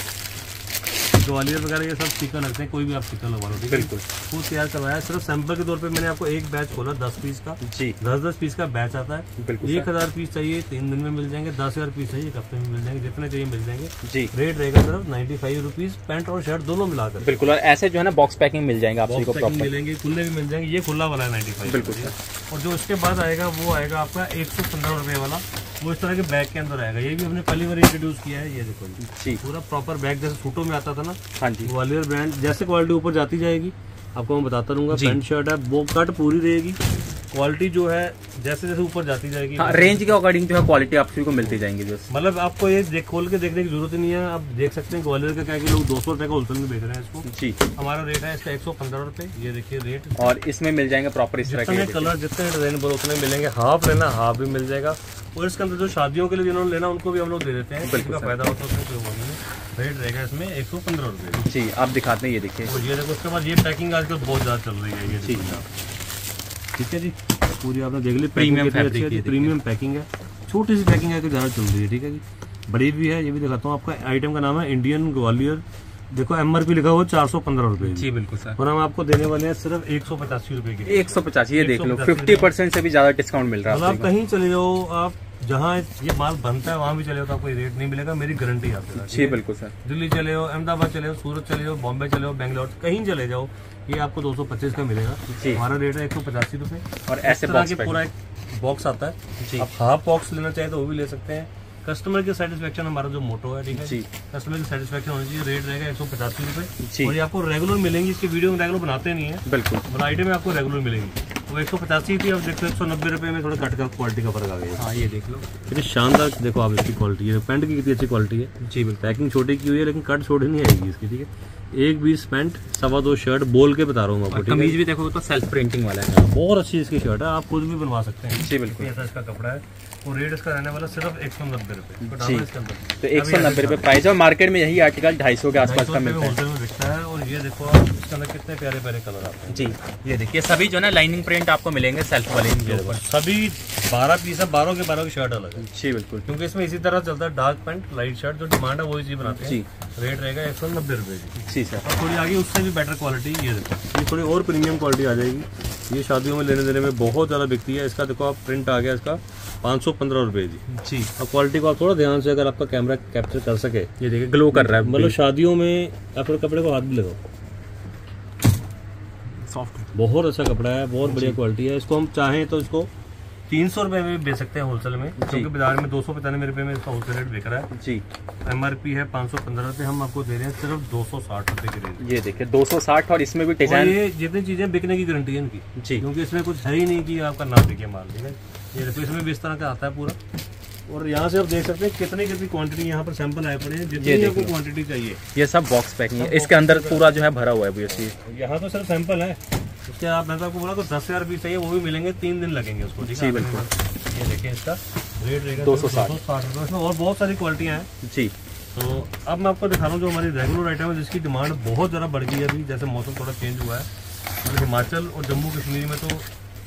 ग्वालियर वगैरह ये सब स्टिकर लगते हैं, कोई भी आप स्टिकर लगवा लो, बिल्कुल खुद तैयार करवाया। सिर्फ सैंपल के तौर पे मैंने आपको एक बैच खोला 10 पीस का जी, 10-10 पीस का बैच आता है। 1000 पीस चाहिए 3 दिन में मिल जाएंगे, 10,000 पीस चाहिए 1 हफ्ते में मिल जाएंगे, जितने चाहिए मिल जाएंगे जी। रेट रहेगा सिर्फ 95 रुपीज, पैंट और शर्ट दोनों मिलाकर, बिल्कुल। और ऐसे जो है ना बॉक्स पैकिंग मिल जाएंगे आपको, मिलेंगे, खुले भी मिल जाएंगे। ये खुला वाला है 95, बिल्कुल। और जो उसके बाद आएगा वो आएगा आपका 115 रुपए वाला, वो इस तरह के बैग के अंदर आएगा। ये भी हमने पहली बार इंट्रोड्यूस किया है। ये देखो जी, पूरा प्रॉपर बैग जैसे सूटों में आता था ना, हाँ जी, ग्वालियर ब्रांड। जैसे क्वालिटी ऊपर जाती जाएगी आपको मैं बताता रहूंगा। पैंट शर्ट है, वो कट पूरी रहेगी, क्वालिटी जो है जैसे जैसे ऊपर जाती जाएगी, हाँ, रेंज के अकॉर्डिंग जो है क्वालिटी आप सभी को मिलती जाएंगी। मतलब आपको ये खोल के देखने की जरूरत नहीं है, आप देख सकते हैं ग्वालियर का क्या कि लोग 200 रुपए का होलसेल में बेच रहे हैं इसको जी। हमारा रेट है इसका 115 रुपए, ये देखिए रेट। और इसमें मिल जाएंगे प्रॉपर इस तरह के कलर, जितने डिजाइन बोलो उतने मिलेंगे। हाफ लेना हाफ भी मिल जाएगा। और इसके अंदर जो शादियों के लिए जिन्होंने लेना उनको भी हम लोग दे देते हैं, बिल्कुल फायदा होता है उसमें। रेट रहेगा इसमें 115 रुपए जी। आप दिखाते हैं, ये देखिए, ये देखो। उसके बाद ये पैकिंग आजकल बहुत ज्यादा चल रही है, ये जी, ठीक है जी। पूरी आपने देख ली, प्रीमियम फैब्रिक, प्रीमियम पैकिंग है। छोटी सी पैकिंग है तो ज्यादा चल रही है, ठीक है जी। बड़ी भी है, ये भी दिखाता हूँ। आपका आइटम का नाम है इंडियन ग्वालियर, देखो MRP लिखा हुआ 415 रुपए जी, बिल्कुल सर। और हम आपको देने वाले हैं सिर्फ 185 रुपए की। 185, ये देख लो 50% से भी ज्यादा डिस्काउंट मिल रहा है। आप कहीं चले जाओ, आप जहाँ ये माल बनता है वहाँ भी चले हो तो आपको रेट नहीं मिलेगा, मेरी गारंटी है आपके साथ जी, बिल्कुल सर। दिल्ली चले हो, अहमदाबाद चले हो, सूरत चले हो, बॉम्बे चले हो, बेंगलोर, कहीं चले जाओ, ये आपको 225 का मिलेगा। हमारा रेट है 185 रुपए। और ऐसे पूरा एक बॉक्स आता है, आप हाफ बॉक्स लेना चाहे तो वो भी ले सकते हैं। कस्टमर की सेटिस्फेक्शन हमारा जो मोटो है, ठीक है जी। कस्टमर की सेटिस्फेक्शन होनी चाहिए। रेट रहेगा 185 रुपए और ये आपको रेगुलर मिलेंगी। इसकी वीडियो में रेगुलर बनाते नहीं है, बिल्कुल, बट आइटम में आपको रेगुलर मिलेंगी। वो 185 थी, अब देखो 190 रुपए में थोड़ा कट का क्वालिटी का फर्क आ गया। हाँ, ये देख लो कितनी शानदार, देखो आप इसकी क्वालिटी है, पैंट की कितनी अच्छी क्वालिटी है जी। पैकिंग छोटी की हुई है लेकिन कट छोटी नहीं आएगी इसकी, ठीक है। 120 पैंट, 2.25 शर्ट, बोल के बता रहा हूँ आपको। कमीज भी देखो तो सेल्फ प्रिंटिंग वाला है, बहुत अच्छी इसकी शर्ट है, आप खुद भी बनवा सकते हैं जी, बिल्कुल। ऐसा इसका कपड़ा है। और रेट इसका रहने वाला सिर्फ 190 रुपए जी। तो 190 रुपए प्राइस है। मार्केट में यही आर्टिकल 250 के आसपास का मिलता है। और ये देखो आप इसके अंदर कितने प्यारे प्यारे कलर आते हैं जी। ये देखिए सभी जो है ना लाइनिंग प्रिंट आपको मिलेंगे सेल्फ वाले के ऊपर। सभी 12 पीस है, 12 के 12 की शर्ट अलग है जी, बिल्कुल। क्योंकि इसमें इसी तरह चलता है, डार्क पैंट लाइट शर्ट, जो डिमांड है वही चीज बनाते हैं जी। रेट रहेगा 190 रुपए जी सर। और थोड़ी आगे उससे भी बेटर क्वालिटी, ये देखो, ये थोड़ी और प्रीमियम क्वालिटी आ जाएगी। ये शादियों में लेने देने में बहुत ज्यादा बिकती है। इसका देखो आप प्रिंट आ गया इसका 515 रुपए जी। अब क्वालिटी को आप थोड़ा ध्यान से, अगर आपका कैमरा कैप्चर कर सके, ये देखिए ग्लो कर रहा है, मतलब शादियों में आप कपड़े को हाथ भी लगाओ, सॉफ्ट, बहुत अच्छा कपड़ा है, बहुत बढ़िया क्वालिटी है। इसको हम चाहें तो इसको 300 रुपए में बेच सकते हैं होलसेल में, क्योंकि बाजार में 295 रुपए में इसका होलसेल रेट बिक रहा है जी। MRP है 515 रुपए, हम आपको दे रहे हैं सिर्फ 260 रुपए की रेंज। ये देखिए 260, और इसमें भी डिजाइन, ये जितनी चीजें बिकने की गारंटी है इनकी जी, क्योंकि इसमें कुछ है ही नहीं कि आपका ना बिके माल, ठीक है। ये देखो इसमें भी इस तरह का आता है पूरा, और यहाँ से आप देख सकते हैं कितनी क्वांटिटी यहाँ पर सैंपल आए पड़े हैं, जितनी आपको क्वांटिटी चाहिए। ये सब बॉक्स पैकिंग है, इसके अंदर पूरा जो है भरा हुआ है भैया। यहाँ तो सिर्फ सैंपल है, उसके आप मैं तो आपको बोला तो 10,000 पीस चाहिए, वो भी मिलेंगे, 3 दिन लगेंगे उसको। जी बिल्कुल। ये देखिए इसका रेट रहेगा 260 रुपये, इसमें और बहुत सारी क्वालिटियाँ हैं जी। तो अब मैं आपको दिखा रहा हूँ जो हमारी रेगुलर आइटम है, जिसकी डिमांड बहुत ज़्यादा बढ़ गई है अभी, जैसे मौसम थोड़ा चेंज हुआ है। और हिमाचल और जम्मू कश्मीर में तो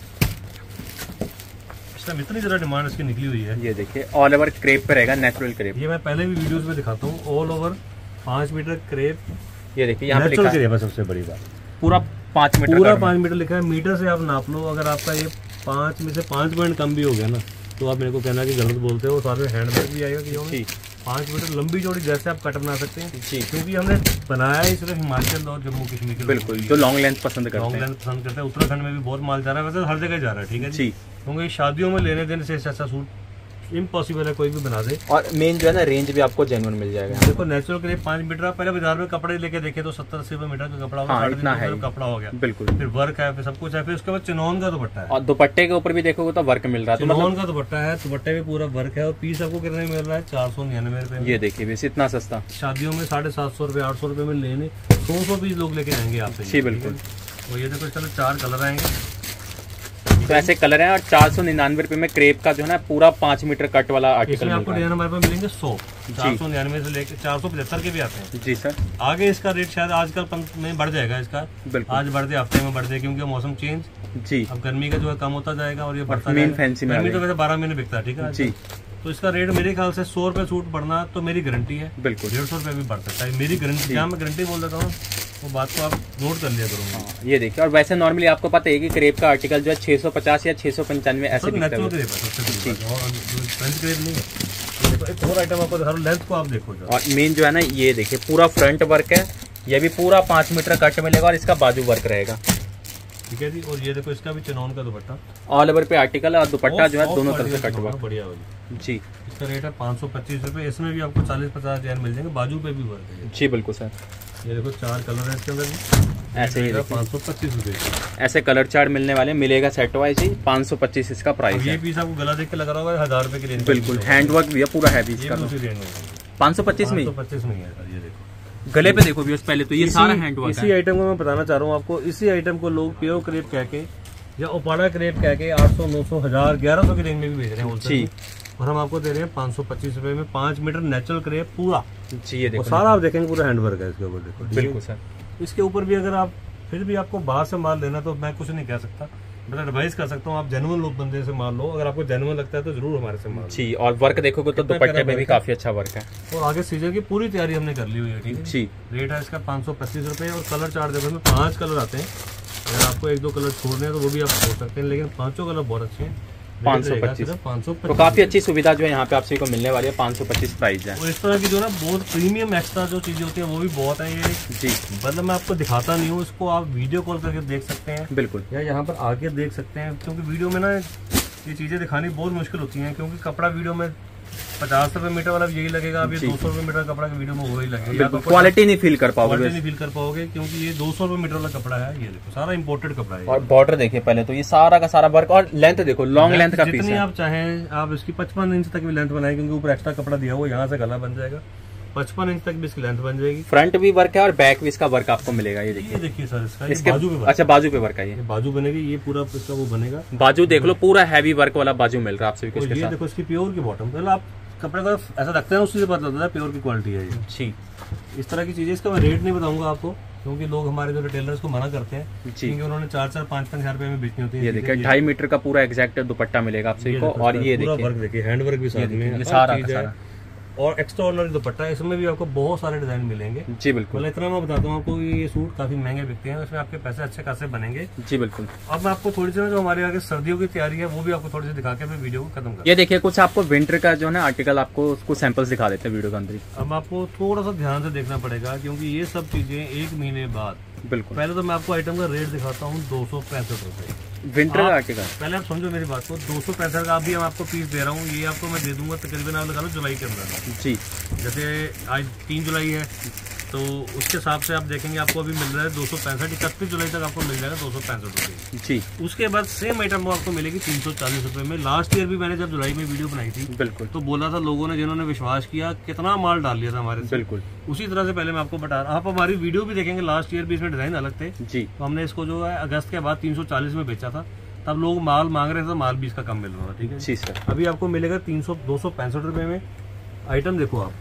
इतनी ज़्यादा डिमांड इसकी निकली हुई है। ये देखिए ऑल ओवर क्रेप पे रहेगा, नेचुरल क्रेप। ये मैं पहले भी वीडियोस में दिखाता हूँ, ऑल ओवर 5 मीटर क्रेप। ये देखिए यहाँ पे लिखा है, सबसे बड़ी बात पूरा 5 मीटर, पूरा 5 मीटर लिखा है। मीटर से आप नाप लो, अगर आपका ये 5 में से 5 पॉइंट कम भी हो गया ना, तो आप मेरे को कहना कि गलत बोलते हो। साथ में हैंडबैग भी आएगा कि 5 मीटर लंबी चौड़ी जैसे आप कट बना सकते हैं जी, क्योंकि हमने बनाया है सिर्फ हिमाचल और जम्मू कश्मीर के। बिल्कुल, जो लॉन्ग लेंथ पसंद करते हैं। उत्तराखंड में भी बहुत माल जा रहा है, वैसे हर जगह जा रहा है, ठीक है जी। क्योंकि शादियों में लेने देने से अच्छा सूट इम्पॉसिबल है, कोई भी बना दे। और मेन जो है ना रेंज भी आपको जेन्युइन मिल जाएगा। देखो नेचुरल क्रेप 5 मीटर, आप पहले बाजार में कपड़े लेके देखे तो 70-80 रुपए मीटर का कपड़ा होगा, इतना है कपड़ा हो गया। बिल्कुल, फिर वर्क है, फिर सब कुछ है, फिर उसके बाद चिनौन का दुपट्टा है, और दुपट्टे के ऊपर भी देखोगे तो वर्क मिल रहा है। चिनौन का दुपट्टा है, दुपट्टे में पूरा वर्क है, और पीस आपको कितने मिल रहा है? 499 रुपए। ये देखिए वैसे इतना सस्ता। शादियों में 750 रुपए 800 रुपए में लेने 100 पीस लोग लेके आएंगे आपसे। जी बिल्कुल। और ये देखो चलो 4 कलर आएंगे, तो ऐसे कलर हैं। और 499 रुपए में क्रेप का जो है ना पूरा 5 मीटर कट वाला आर्टिकल आपको डिजाइन हमारे पास मिलेंगे 100, 499 से लेकर 475 के भी आते हैं। जी सर। आगे इसका रेट शायद आजकल में बढ़ जाएगा इसका, आज बढ़ जाए, हफ्ते में बढ़ जाए, क्योंकि मौसम चेंज जी, अब गर्मी का जो है कम होता जाएगा और ये बढ़ता है। फैंसी में तो वैसे 12 महीने बिकता है, ठीक है जी। तो इसका रेट मेरे ख्याल से 100 रुपए सूट बढ़ना तो मेरी गारंटी है, बिल्कुल 150 रुपए भी बढ़ सकता है, मेरी गारंटी। क्या मैं गारंटी बोल देता हूँ, वो बात को आप नोट कर लिया करूँगा। ये देखिए, और वैसे नॉर्मली आपको पता है कि क्रेप का आर्टिकल जो है 650 या 695 ऐसे बिकता है। फ्रेंच क्रेप नहीं है। एक और आइटम आपको दिखा रहा हूं, लेंथ को आप देखो। और मेन जो है ना ये देखिए पूरा फ्रंट वर्क है, ये भी पूरा 5 मीटर कट मिलेगा और इसका बाजू वर्क रहेगा, ठीक है जी। और ये देखो इसका भी चिनौन का दुपट्टा, ऑल ओवर पे आर्टिकल और दुपट्टा जो है दोनों तरफ से कट हुआ, बढ़िया वाली जी। इसका रेट है 525 रुपए, इसमें भी आपको 40-50 डिजाइन मिल जाएंगे, बाजू पे भी वर्क है जी बिल्कुल सर। ये देखो 4 कलर है इसके अंदर भी, ऐसे ही 525 रुपए ऐसे कलर चार्ट मिलने वाले, मिलेगा सेट वाइज ही 525 इसका प्राइस है। ये पीस आपको गला देख के लग रहा होगा 1000 रुपए की रेंज, बिल्कुल हैंडवर्क भी है पूरा हैवी इसका, 525 में 525 में है सर। ये देखो गले पे देखो भी पहले तो ये सारा हैंडवर्क इसी आइटम को मैं बताना चाह रहा हूँ आपको। इसी आइटम को लोग प्योर क्रेप कह के या ओपाड़ा क्रेप कह के 800, 900, 1000, 1100 की रेंज में भी बेच रहे हैं जी, और हम आपको दे रहे हैं 525 रुपए में 5 मीटर नेचुरल क्रेप पूरा जी। ये देखो सारा आप देखेंगे पूरा हैंडवर्क है इसके ऊपर, देखो बिल्कुल सर। इसके ऊपर भी अगर आप फिर भी आपको बाहर से माल लेना तो मैं कुछ नहीं कह सकता, मैं एडवाइस कर सकता हूँ आप जेन्युइन लोग बंदे से माल लो, अगर आपको जेन्युइन लगता है तो जरूर हमारे से माल जी। और वर्क देखोगे तो दुपट्टे पे भी काफी अच्छा वर्क है, और आगे सीजन की पूरी तैयारी हमने कर ली हुई है, ठीक है जी। रेट है इसका 525 रुपए, और कलर चार्ट देखो इसमें 5 कलर आते हैं, अगर आपको 1-2 कलर छोड़ने हैं तो वो भी आप छोड़ सकते हैं, लेकिन 5 कलर बहुत अच्छे हैं। 525 तो काफी अच्छी सुविधा जो है यहाँ पे आप सभी को मिलने वाली है, 525 प्राइस है। और इस तरह की जो ना बहुत प्रीमियम एक्स्ट्रा जो चीजें होती है वो भी बहुत है ये जी, मतलब मैं आपको दिखाता नहीं हूँ, इसको आप वीडियो कॉल करके देख सकते हैं, बिल्कुल, या यहाँ पर आके देख सकते हैं, क्योंकि वीडियो में ना ये चीजें दिखानी बहुत मुश्किल होती है, क्योंकि कपड़ा वीडियो में 50 रुपए मीटर वाला यही लगेगा, अभी 200 रुपए मीटर कपड़ा के वीडियो में वही लगेगा, क्वालिटी नहीं फील कर पाओगे, क्वालिटी नहीं फील कर पाओगे, क्योंकि ये 200 रुपए मीटर वाला कपड़ा है। ये देखो सारा इंपोर्टेड कपड़ा है, और बॉर्डर देखिए पहले तो ये सारा का सारा वर्क, और लेंथ देखो लॉन्ग लेंथ का पीस है, जितनी आप चाहें आप इसकी 55 इंच तक भी लेंथ बनाए, क्योंकि ऊपर एक्स्ट्रा कपड़ा दिया हुआ, यहाँ से गला बन जाएगा, 55 इंच तक भी इसकी लेंथ बन जाएगी। फ्रंट भी वर्क है और बैक भी इसका वर्क आपको मिलेगा। ये देखिए सर इसके बाजू पे, अच्छा बाजू पे वर्क है, ये बाजू बनेगी, ये पूरा इसका वो बनेगा, बाजू देख लो पूरा हैवी वर्क वाला बाजू मिल रहा है आप सभी को। ये देखो इसकी प्योर की बॉटम, पहले आप कपड़े का ऐसा रखते हैं उससे पता चलता है प्योर की क्वालिटी है ये जी। इस तरह की चीजें, इसका मैं रेट नहीं बताऊंगा आपको, क्योंकि लोग हमारे जो रिटेलर्स को मना करते हैं, क्योंकि उन्होंने 4-4, 5-5 हजार रुपए में बेचनी होती है। ये देखिए 2.5 मीटर का पूरा एग्जैक्ट दुपट्टा मिलेगा आप सभी को, और ये देखिए वर्क देखिए, हैंड वर्क भी साथ में सारा, और एक्स्ट्राऑर्डिनरी दुपट्टा है, इसमें भी आपको बहुत सारे डिजाइन मिलेंगे जी, बिल्कुल। मतलब इतना मैं बताता हूँ आपको, ये सूट काफी महंगे बिकते हैं, इसमें आपके पैसे अच्छे खासे बनेंगे जी, बिल्कुल। अब मैं आपको थोड़ी सी जो हमारे आगे सर्दियों की तैयारी है वो भी आपको थोड़ी सी दिखा के मैं वीडियो को खत्म कर। ये देखिए कुछ आपको विंटर का जो है आर्टिकल आपको कुछ सैंपल्स दिखा देते हैं वीडियो के अंदर। अब आपको थोड़ा सा ध्यान से देखना पड़ेगा, क्योंकि ये सब चीजें 1 महीने बाद, बिल्कुल। पहले तो मैं आपको आइटम का रेट दिखाता हूँ, 265 रुपए विंटर का आर्टिकल। पहले आप समझो मेरी बात को, 265 का अभी हम आपको पीस दे रहा हूँ, ये आपको मैं दे दूंगा तकरीबन आप लगा लो जुलाई के अंदर जी। जैसे आज 3 जुलाई है, तो उसके हिसाब से आप देखेंगे आपको अभी मिल रहा है 265, 31 जुलाई तक आपको मिल जाएगा 265 रुपये जी। उसके बाद सेम आइटम वो आपको मिलेगी 340 रुपये में। लास्ट ईयर भी मैंने जब जुलाई में वीडियो बनाई थी बिल्कुल, तो बोला था लोगों ने, जिन्होंने विश्वास किया, कितना माल डाल लिया था हमारे। बिल्कुल उसी तरह से पहले मैं आपको बता रहा, आप हमारी वीडियो भी देखेंगे, लास्ट ईयर भी इसमें डिजाइन अलग थे जी। तो हमने इसको जो है अगस्त के बाद 340 में बेचा था, तब लोग माल मांग रहे थे, माल भी इसका कम मिल रहा था। ठीक है जी सर। अभी आपको मिलेगा 265 रुपये में। आइटम देखो आप,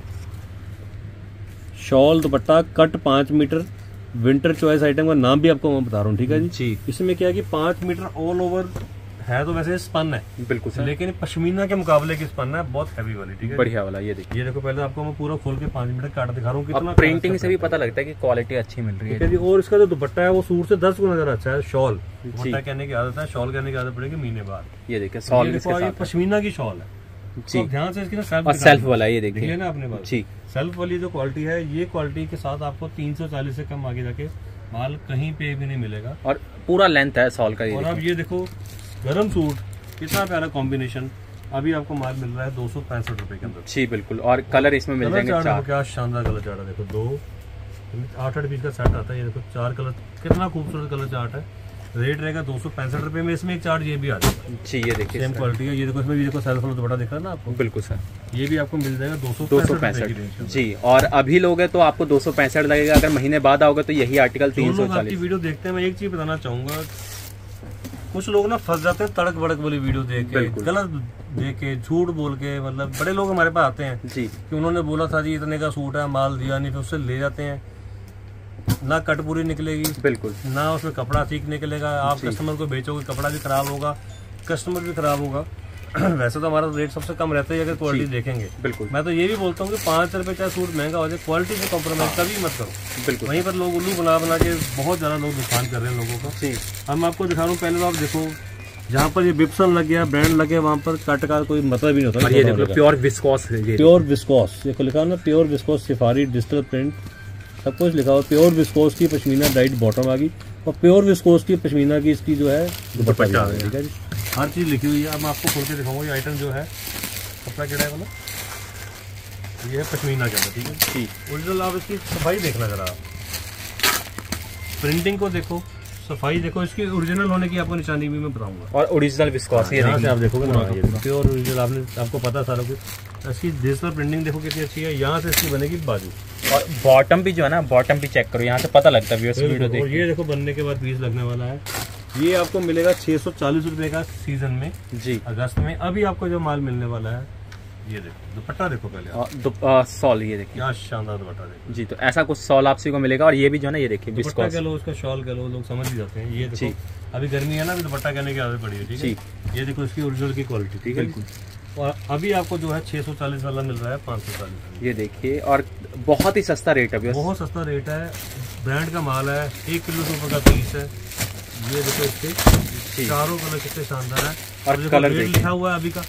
shawl dupatta cut 5 metre, winter choice item का नाम भी आपको मैं बता रहा हूँ। ठीक है जी। इसमें क्या है कि 5 मीटर ऑल ओवर है, तो वैसे स्पन है बिल्कुल सर, लेकिन पश्मीना के मुकाबले की स्पन है, बहुत हैवी वाली। ठीक है, बढ़िया वाला। ये देखिए, ये देखो पहले आपको मैं पूरा खोल के 5 मीटर काट दिखा रहा हूँ, कितना प्रिंटिंग से भी पता लगता है कि क्वालिटी अच्छी मिल रही है जी। और इसका जो दुपट्टा है वो सूट से 10 गुना ज्यादा अच्छा है। शॉल दुपट्टा कहने की आदत है, शॉल कहने की आदत पड़ेगी महीने बाद। ये देखिए शॉल इसके साथ पश्मीना की शॉल है जी। तो ध्यान से इसकी ना सेल्फ वाला, ये देखिए ना अपने पास जी, सेल्फ वाली जो क्वालिटी है, ये क्वालिटी के साथ आपको 340 से कम आगे जाके माल कहीं पे भी नहीं मिलेगा। और पूरा लेंथ है शॉल का। और अब ये देखो गरम सूट, कितना प्यारा कॉम्बिनेशन। अभी आपको माल मिल रहा है 265 रुपए के अंदर जी बिल्कुल। और कलर इसमें मिल जाएंगे 4। क्या शानदार कलर चार्ट है, देखो 2 8 पीस का सेट आता है। ये देखो 4 कलर, कितना खूबसूरत कलर चार्ट है। रेट रहेगा 265 रुपए में। इसमें एक चार्ट ये भी आ जाएगा जी, ये देखिए सेम क्वालिटी है। ये देखो इसमें भी देखो सेल्फ वाला दुपट्टा दिख रहा है ना आपको। बिल्कुल सर, ये भी आपको मिल जाएगा 265 जी। और अभी लोगे तो आपको 265 लगेगा, अगर महीने बाद आओगे तो यही आर्टिकल 340। आपकी वीडियो देखते हैं, मैं एक चीज बताना चाहूंगा, कुछ लोग ना फंस जाते हैं तड़क भड़क वाली वीडियो देख के, गलत देख के, झूठ बोल के। मतलब बड़े लोग हमारे पास आते हैं जी कि उन्होंने बोला था जी इतने का सूट है, माल दिया नहीं, तो उससे ले जाते हैं, ना कट पूरी निकलेगी बिल्कुल, ना उसमें कपड़ा ठीक निकलेगा। आप कस्टमर को बेचोगे, कपड़ा भी खराब होगा, कस्टमर भी खराब होगा। वैसे तो हमारा रेट सबसे कम रहता है अगर क्वालिटी देखेंगे बिल्कुल। मैं तो ये भी बोलता हूँ कि 5 रुपए चाहे सूट महंगा हो जाए, क्वालिटी से कॉम्प्रोमाइज कभी मत करो बिल्कुल। वहीं पर लोग उल्लू बना बना के बहुत ज्यादा लोग नुकसान कर रहे हैं लोगों का। हम आपको दिखा रहा हूँ, पहले तो आप देखो जहाँ पर ये बिप्सन लग गया, ब्रांड लगे, वहाँ पर कट का कोई मतलब ही नहीं होता। ये देखो प्योर विस्कोस, प्योर विस्कोस, ये लिखा ना प्योर विस्कोस सिफारी डिजिटल प्रिंट, सब कुछ लिखा हुआ। प्योर विस्कोस की पश्मीना डाइट बॉटम आ गई, और प्योर विस्कोस की पश्मीना की इसकी जो है दुपट्टा आ गया। ठीक है जी, हर चीज लिखी हुई है। अब मैं आपको खोल के दिखाऊंगा ये आइटम जो है, कपड़ा केड़ा है वाला, ये है पश्मीना के अंदर। ठीक है ठीक, ओरिजिनल। आप इसकी सफाई देखना जरा, प्रिंटिंग को देखो, सफाई देखो, इसकी ओरिजिनल होने की आपको निशानी भी मैं बताऊंगा। और ओरिजिनल विस्कोस ये यहाँ से आप देखोगे ना, प्योर ओरिजिनल, आपको पता सारा कुछ। इसकी डिजिटल प्रिंटिंग देखो कितनी अच्छी है। यहाँ से इसकी बनेगी बाजू, और बॉटम भी जो है ना, बॉटम भी चेक करो, यहाँ से पता लगता है। और ये देखो बनने के बाद पीस लगने वाला है। ये आपको मिलेगा 640 रुपए का सीजन में जी, अगस्त में। अभी आपको जो माल मिलने वाला है, ये देखो दुपट्टा देखो पहले, सॉल ये देखिए, क्या शानदार दुपट्टा देखो जी। तो ऐसा कुछ सॉल आपसी को मिलेगा। और ये भी जो है ना, ये देखिए दुपट्टा कह लो, उसका शॉल कह लो, लोग समझ ही जाते हैं। ये देखो अभी गर्मी है ना, अभी दुपट्टा कहने की आदत पड़ी है। ठीक है, ये देखो इसकी ओरिजिनल की क्वालिटी। ठीक है, और अभी आपको जो है 640 वाला मिल रहा है 540। ये देखिए, और बहुत ही सस्ता रेट है, बहुत सस्ता रेट है, ब्रांड का माल है, 1 किलो से ऊपर का पीस है। ये देखो इसके चारों कलर कितने शानदार है, और कलर लिखा हुआ है अभी का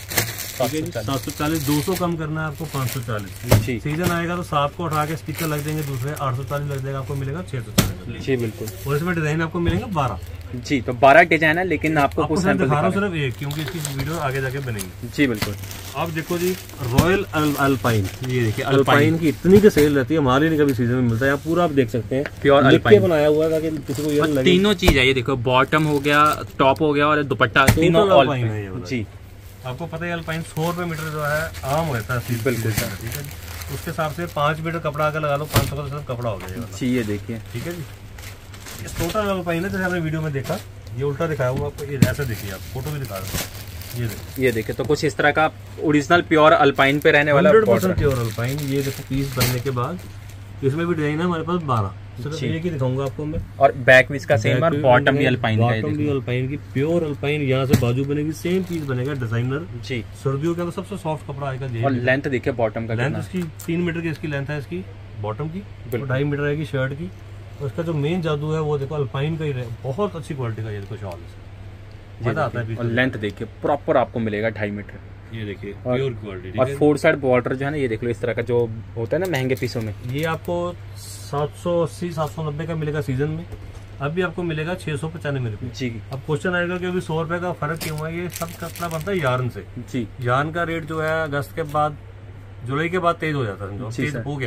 740। 200 कम करना है आपको 540। सीजन आएगा तो 7 को उठा के स्टिकर लग देंगे, दूसरे 840 लग जाएगा, आपको मिलेगा 640 जी बिल्कुल। और इसमें डिजाइन आपको मिलेंगे 12 जी, तो 12 डिजाइन है, लेकिन आपको कुछ दिखा रहा हूँ सिर्फ एक, क्योंकि इसकी वीडियो आगे जाके बनेगी जी बिल्कुल। आप देखो जी, रॉयल अल्पाइन, ये देखिए अल्पाइन की इतनी की सेल रहती है, हमारे नहीं कभी सीजन में मिलता है। यहाँ पूरा आप देख सकते हैं, प्योर अल्पाइन बनाया हुआ है ताकि किसी को ये लगे। तीनों चीज है, ये देखो बॉटम हो गया, टॉप हो गया, और दुपट्टा, तीनों अल्पाइन है जी। आपको पता है अल्पाइन 100 रुपए मीटर जो है आम रहता है बिल्कुल। ठीक है, उसके हिसाब से 5 मीटर कपड़ा अगर लगा लो 500 का सिर्फ कपड़ा हो जाएगा जी। ये देखिए, ठीक है जी, ये टोटल अल्पाइन है, जैसे आपने वीडियो में देखा, ये उल्टा दिखाया हुआ आपको, ये ऐसा देखिए, आप फोटो भी दिखा रहे हैं। ये देखिए, तो कुछ इस तरह का ओरिजिनल प्योर अल्पाइन पे रहने वाला 100% प्योर अल्पाइन। ये देखो पीस बनने के बाद इसमें भी डिजाइन है हमारे पास 12, सिर्फ एक ही दिखाऊंगा आपको मैं। और बैक भी इसका सेम, और बॉटम भी अल्पाइन का है, बॉटम भी अल्पाइन की, प्योर अल्पाइन। यहाँ से बाजू बनेगी, सेम पीस बनेगा डिजाइनर जी। सर्दियों के अंदर सबसे सॉफ्ट कपड़ा आएगा। और लेंथ देखिए बॉटम का, लेंथ इसकी 3 मीटर की इसकी लेंथ है, इसकी बॉटम की 2.5 मीटर आएगी शर्ट की। और इसका जो मेन जादू है वो देखो अल्पाइन का ही, बहुत अच्छी क्वालिटी का ये देखो शॉल, मजा आता है। और लेंथ देखिए प्रॉपर आपको मिलेगा 2.5 मीटर, ये देखिए प्योर क्वालिटी। और 4 साइड बॉर्डर जो है ना, ये देख लो इस तरह का जो होता है ना महंगे पीसों में, ये आपको 780-790 का मिलेगा सीजन में। अभी आपको मिलेगा 695 रुपए जी। अब क्वेश्चन आएगा कि अभी 100 रुपए का फर्क क्यों है? ये सब कपड़ा बनता है यार्न से जी। यार्न का रेट जो है अगस्त के बाद, जुलाई के बाद तेज हो जाता है, तेज हो गया,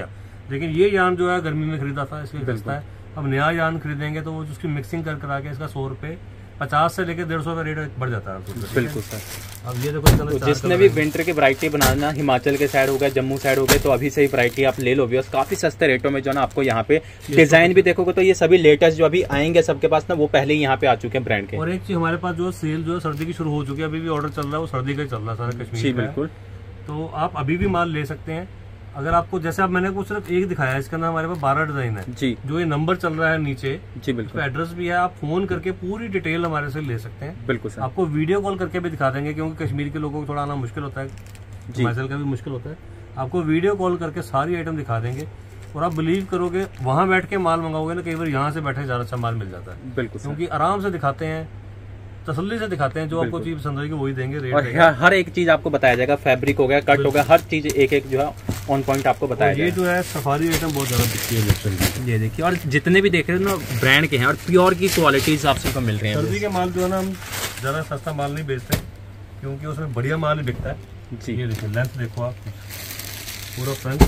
लेकिन ये यार्न जो है गर्मी में खरीदा था, इसलिए सस्ता है। अब नया यार्न खरीदेंगे तो वो उसकी मिक्सिंग कर करा के इसका 100 रुपए 50 से लेकर 150 का रेट बढ़ जाता है। बिल्कुल सर। अब ये देखो तो जिसने भी विंटर की वैरायटी बनाना, हिमाचल के साइड हो गया, जम्मू साइड हो गए, तो अभी से ही वैरायटी आप ले लो भी, काफी सस्ते रेटों में जो ना आपको यहाँ पे डिजाइन भी देखोगे तो ये सभी लेटेस्ट जो अभी आएंगे सबके पास ना, वो पहले ही यहाँ पे आ चुके हैं ब्रांड के। और एक चीज हमारे पास जो सेल जो है सर्दी की शुरू हो चुकी है, अभी भी ऑर्डर चल रहा है, वो सर्दी का ही चल रहा है सारा कश्मीर। जी बिल्कुल। तो आप अभी भी माल ले सकते हैं। अगर आपको जैसे आप मैंने को सिर्फ एक दिखाया है, इसके अंदर हमारे पास 12 डिजाइन है जी। जो ये नंबर चल रहा है नीचे, जी बिल्कुल, एड्रेस भी है, आप फोन करके पूरी डिटेल हमारे से ले सकते हैं। बिल्कुल सर। आपको वीडियो कॉल करके भी दिखा देंगे, क्योंकि कश्मीर के लोगों को थोड़ा आना मुश्किल होता है, हिमाचल का भी मुश्किल होता है। आपको वीडियो कॉल करके सारी आइटम दिखा देंगे, और आप बिलीव करोगे वहां बैठ के माल मंगाओगे ना, कई बार यहाँ से बैठे ज्यादा अच्छा माल मिल जाता है। बिल्कुल, क्योंकि आराम से दिखाते हैं, तसल्ली से दिखाते हैं, जो आपको चीज पसंद आएगी वही देंगे, रेट और हर एक चीज आपको बताया जाएगा, फैब्रिक हो गया, कट हो गया, हर चीज एक एक जो है ऑन पॉइंट आपको बताया जाएगा। ये जो है सफारी आइटम बहुत ज्यादा बिकती है, ये देखिए, और जितने भी देख रहे हो ना ब्रांड के हैं और प्योर की क्वालिटीज आपको मिल रही है। सर्दी के माल जो है ना, हम ज्यादा सस्ता माल नहीं बेचते, क्योंकि उसमें बढ़िया माल ही बिकता है जी। ये देखिए लेंथ देखो आप, पूरा फ्रंट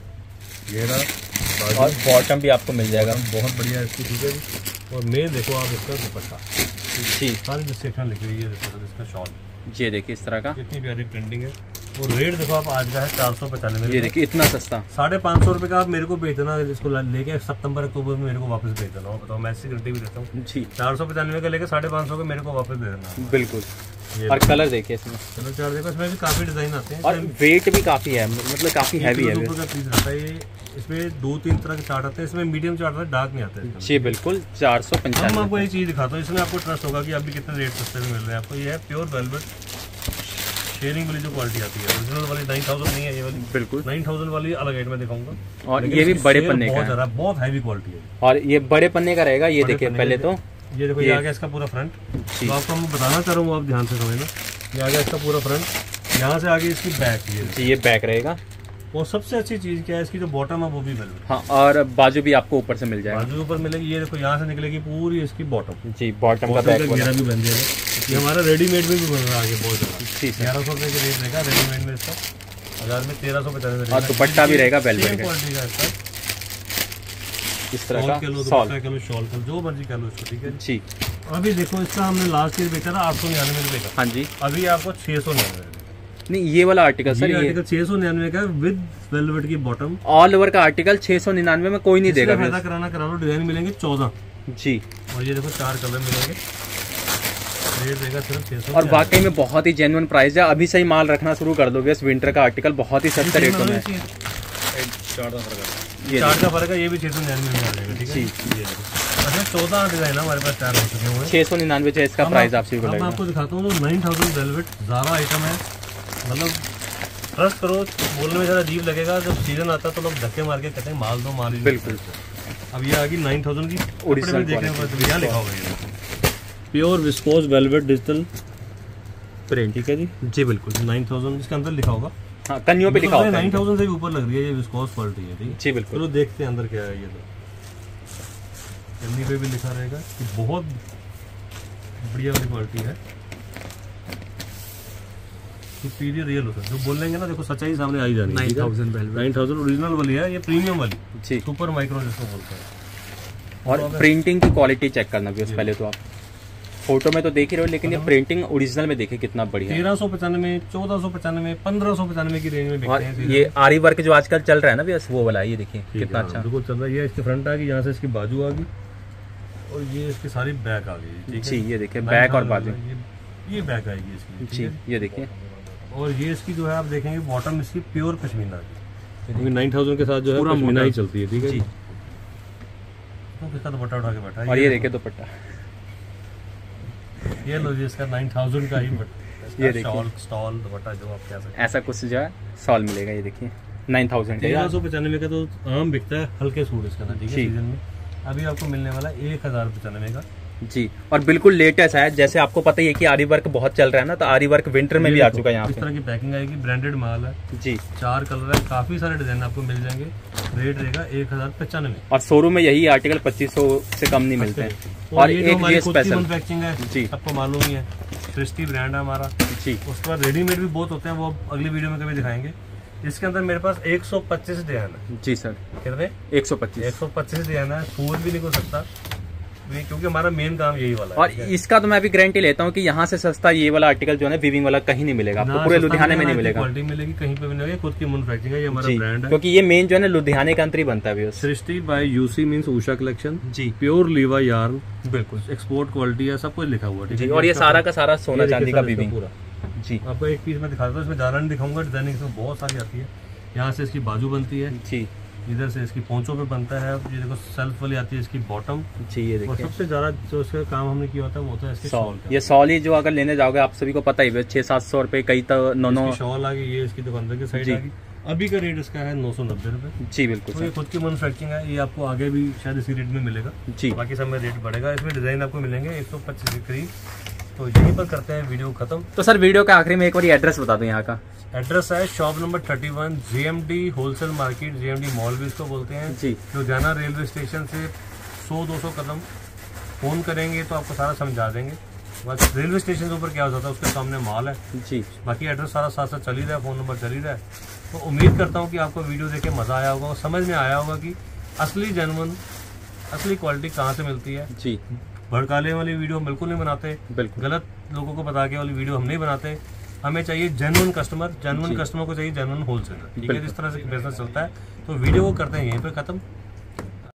ये रहा, और बॉटम भी आपको मिल जाएगा, बहुत बढ़िया इसकी, ठीक है जी। और मेन देखो आप इसका दुपट्टा जी, सारी डिस्क्रिप्शन लिखी हुई है, देखो इसका शॉल, ये देखिए इस तरह का, कितनी प्यारी प्रिंटिंग है। और रेट देखो आप आज का है 495। ये देखिए इतना सस्ता, 550 रुपए का आप मेरे को भेज देना, इसको लेके सितंबर अक्टूबर में मेरे को वापस भेज देना। बताओ, मैं ऐसी गारंटी भी देता हूँ जी। 495 का लेके 550 का मेरे को वापस दे देना। बिल्कुल। और कलर देखिए इसमें, कलर चार्ट देखो, इसमें भी काफी डिजाइन आते हैं, और वेट भी काफी है, मतलब काफी हैवी है। पीस रहता है ये, इसमें 2-3 तरह के चार्ट आते हैं, इसमें मीडियम चार्ट है, डार्क नहीं आते हैं जी बिल्कुल। 495। हम आपको ये चीज दिखाता हूँ, इसमें आपको ट्रस्ट होगा कि अभी कितने रेट सस्ते में मिल रहे हैं आपको। ये है प्योर वेलवेट शेयरिंग वाली जो क्वालिटी आती है, ओरिजिनल वाली 9000 नहीं है ये वाली, बिल्कुल 9000 वाली अलग रेट में दिखाऊंगा। और ये भी बड़े पन्ने का है, बहुत हैवी क्वालिटी है, और ये बड़े पन्ने का रहेगा। ये देखिए पहले तो ये देखो, ये आ गया इसका पूरा फ्रंट, तो आपको मैं बताना चाह रहा हूँ, आप ध्यान से समझना। ये आ गया इसका पूरा फ्रंट, यहाँ से आगे इसकी बैक, ये बैक रहेगा। और सबसे अच्छी चीज क्या है, इसकी जो बॉटम है वो भी वेलवेट। हाँ, और बाजू भी आपको ऊपर से मिल जाएगा, बाजू ऊपर मिलेगी। ये देखो यहाँ से निकलेगी पूरी इसकी बॉटम जी, बॉटम का बैक घेरा भी बन जाएगा। ये हमारा रेडीमेड में भी बन रहा है आगे बहुत ज्यादा। 1100 रुपए का रेट रहेगा रेडीमेड में इसका, 1000 में 1395। और दुपट्टा भी रहेगा वेलवेट क्वालिटी का इसका, इस तरह का शॉल कह लो, शॉल कह लो, जो मर्जी कह लो इसको, ठीक है जी। अभी देखो इसका हमने लास्ट ईयर बेचा था 899 रुपए का। हाँ जी, अभी आपको 699। नहीं, ये वाला आर्टिकल सर, ये आर्टिकल 699 का विद वेलवेट की बॉटम, ऑल ओवर का आर्टिकल 699 में कोई नहीं देगा। फायदा कराना करा लो, डिजाइन मिलेंगे 14 जी। और ये देखो 4 कलर मिलेंगे, रेट देगा सिर्फ 600। और वाकई में बहुत ही जेन्युइन प्राइस है, अभी से ही माल रखना शुरू कर दोगे। इस विंटर का आर्टिकल बहुत ही सस्ते रेटों में। ये 4 का फर्क है, ये भी 699 में आ जाएगा, ठीक है जी। 14 डिजाइन हमारे पास तैयार हो चुके हैं, 699 इसका प्राइस आपसे। मैं आपको दिखाता हूँ 9000 वेलवेट ज़्यादा आइटम है, मतलब ट्रस्ट करो, बोलने में ज़्यादा अजीब लगेगा, जब सीजन आता है तो लोग धक्के मार के कहते हैं माल दो माल। बिल्कुल। अब ये आ गई 9000 की ओरिजिनल, देखने पर यहाँ लिखा हुआ है pure viscose velvet digital print, ठीक है जी जी बिल्कुल। 9000 इसके अंदर लिखा होगा, हाँ कन्नियों पे लिखा होगा, 9000 से भी ऊपर लग रही है, ये विस्कोस क्वालिटी है, ठीक है जी बिल्कुल। चलो देखते हैं अंदर क्या है। ये तो कन्नी पे भी लिखा रहेगा कि बहुत बढ़िया वाली क्वालिटी है, सुपीरियर रियल होता है, जो बोलेंगे ना देखो सच्चाई सामने आ ही जानी है। 9000 ओरिजिनल वाली है, ये प्रीमियम वाली जी, सुपर माइक्रो जिसको बोलते हैं। और प्रिंटिंग की क्वालिटी चेक करना भी पहले तो, आप फोटो में तो देख ही रहे हो, लेकिन ये प्रिंटिंग ओरिजिनल में देखिए कितना बढ़िया। 1395, 1495, 1595 की रेंज में बिकते हैं। ये आरी वर्क जो आजकल चल रहा है ना भी, वो वाला ये देखिए कितना अच्छा बिल्कुल चल रहा है। ये इसकी फ्रंट आ गई, यहाँ से इसकी बाजू आ गई, और ये इसकी सारी बैक आ गई जी। ये देखिए बैक और बाजू, ये बैक आएगी इसकी जी, ये देखिए। और ये इसकी जो है आप देखेंगे बॉटम इसकी प्योर पश्मीना है, 9000 के साथ जो है पश्मीना ही चलती है, ठीक है जी। इसका दुपट्टा उठा के बैठा है, और ये देखिए दुपट्टा, ये लो जी इसका 9000 का ही ये देखिए शॉल स्टॉल दुपट्टा जो आप कह सकते हैं, ऐसा कुछ जो है शॉल मिलेगा। ये देखिए 9000 का, 1395 का तो आम बिकता है हल्के सूट इसका ना, ठीक है सीजन में। अभी आपको मिलने वाला 1095 का जी, और बिल्कुल लेटेस्ट है। जैसे आपको पता ही है कि आरी वर्क बहुत चल रहा है ना, तो आरी वर्क विंटर में भी आ चुका है यहाँ पे। इस तरह की पैकिंग आएगी, ब्रांडेड माल है जी, 4 कलर है, काफी सारे डिजाइन आपको मिल जाएंगे। रेट रहेगा 1095, और शोरूम में यही आर्टिकल 2500 से कम नहीं मिलते हैं। और ये एक ये स्पेशल मैन्युफैक्चरिंग है जी, आपको मालूम ही है, सृष्टि ब्रांड है हमारा जी। उसके बाद रेडीमेड भी बहुत होते हैं, वो अगली वीडियो में कभी दिखाएंगे। इसके अंदर मेरे पास 125 डिजाइन है। जी सर, कितने? 125 डिजाइन है। फूल भी नहीं हो सकता क्योंकि हमारा मेन काम यही वाला है। और इसका तो मैं भी गारंटी लेता हूँ कि यहाँ से सस्ता ये वाला आर्टिकल जो है वीविंग वाला कहीं नहीं मिलेगा आपको, पूरे लुधियाने में नहीं मिलेगा। क्वालिटी मिलेगी कहीं पे भी नहीं मिलेगी, खुद की मैन्युफैक्चरिंग है, ये हमारा ब्रांड है। क्योंकि ये मेन जो है ना लुधियाने के अंदर ही बनता है। Srishti by UC means Usha collection जी, प्योर लीवा यार्न, बिल्कुल एक्सपोर्ट क्वालिटी है, सब कुछ लिखा हुआ है। और ये सारा का सारा सोना चांदी का वीविंग पूरा। जी, आपको एक पीस में दिखाता हूँ, इसमें ज्यादा नहीं दिखाऊंगा, डिजाइनिंग इसमें बहुत सारी आती है। यहाँ से इसकी बाजू बनती है जी, इधर से इसकी पोंचों पे बनता है, ये देखो सेल्फ वाली आती है इसकी बॉटम जी, ये देखिए। और सबसे ज्यादा जो इसका काम हमने किया होता है वो होता है इसके शॉल। ये शॉल ही जो अगर लेने जाओगे आप सभी को पता ही है 600-700 रुपए, कई तो 900 शॉल आ गई। ये इसकी दुकान की साइड आ गई। अभी का रेट इसका है 990 रुपए जी, बिल्कुल। तो ये खुद की मैन्युफैक्चरिंग है, ये आपको आगे भी शायद इसी रेट में मिलेगा जी, बाकी सब में रेट बढ़ेगा। इसमें डिजाइन आपको मिलेंगे 125 के करीब। तो यहीं पर करते हैं वीडियो खत्म। तो सर वीडियो के आखिरी में एक बार एड्रेस बता दो यहाँ का। एड्रेस है shop number 31 JMD wholesale market, JMD mall भी इसको बोलते हैं जी। लुधियाना रेलवे स्टेशन से 100-200 कदम। फोन करेंगे तो आपको सारा समझा देंगे। बस रेलवे स्टेशन के ऊपर क्या होता है उसके सामने मॉल है जी, बाकी एड्रेस सारा साथ साथ चल ही रहा है, फोन नंबर चल ही रहा है। तो उम्मीद करता हूँ कि आपको वीडियो देख के मजा आया होगा, समझ में आया होगा कि असली जेन्युइन असली क्वालिटी कहाँ से मिलती है जी। भड़काले वाली वीडियो हम बिल्कुल नहीं बनाते, बिल्कुल गलत लोगों को बता के वाली वीडियो हम नहीं बनाते। हमें चाहिए जेन्युइन कस्टमर, जेन्युइन कस्टमर को चाहिए जेन्युइन होलसेलर, ठीक है। इस तरह से बिजनेस चलता है। तो वीडियो को करते हैं यहीं पे खत्म।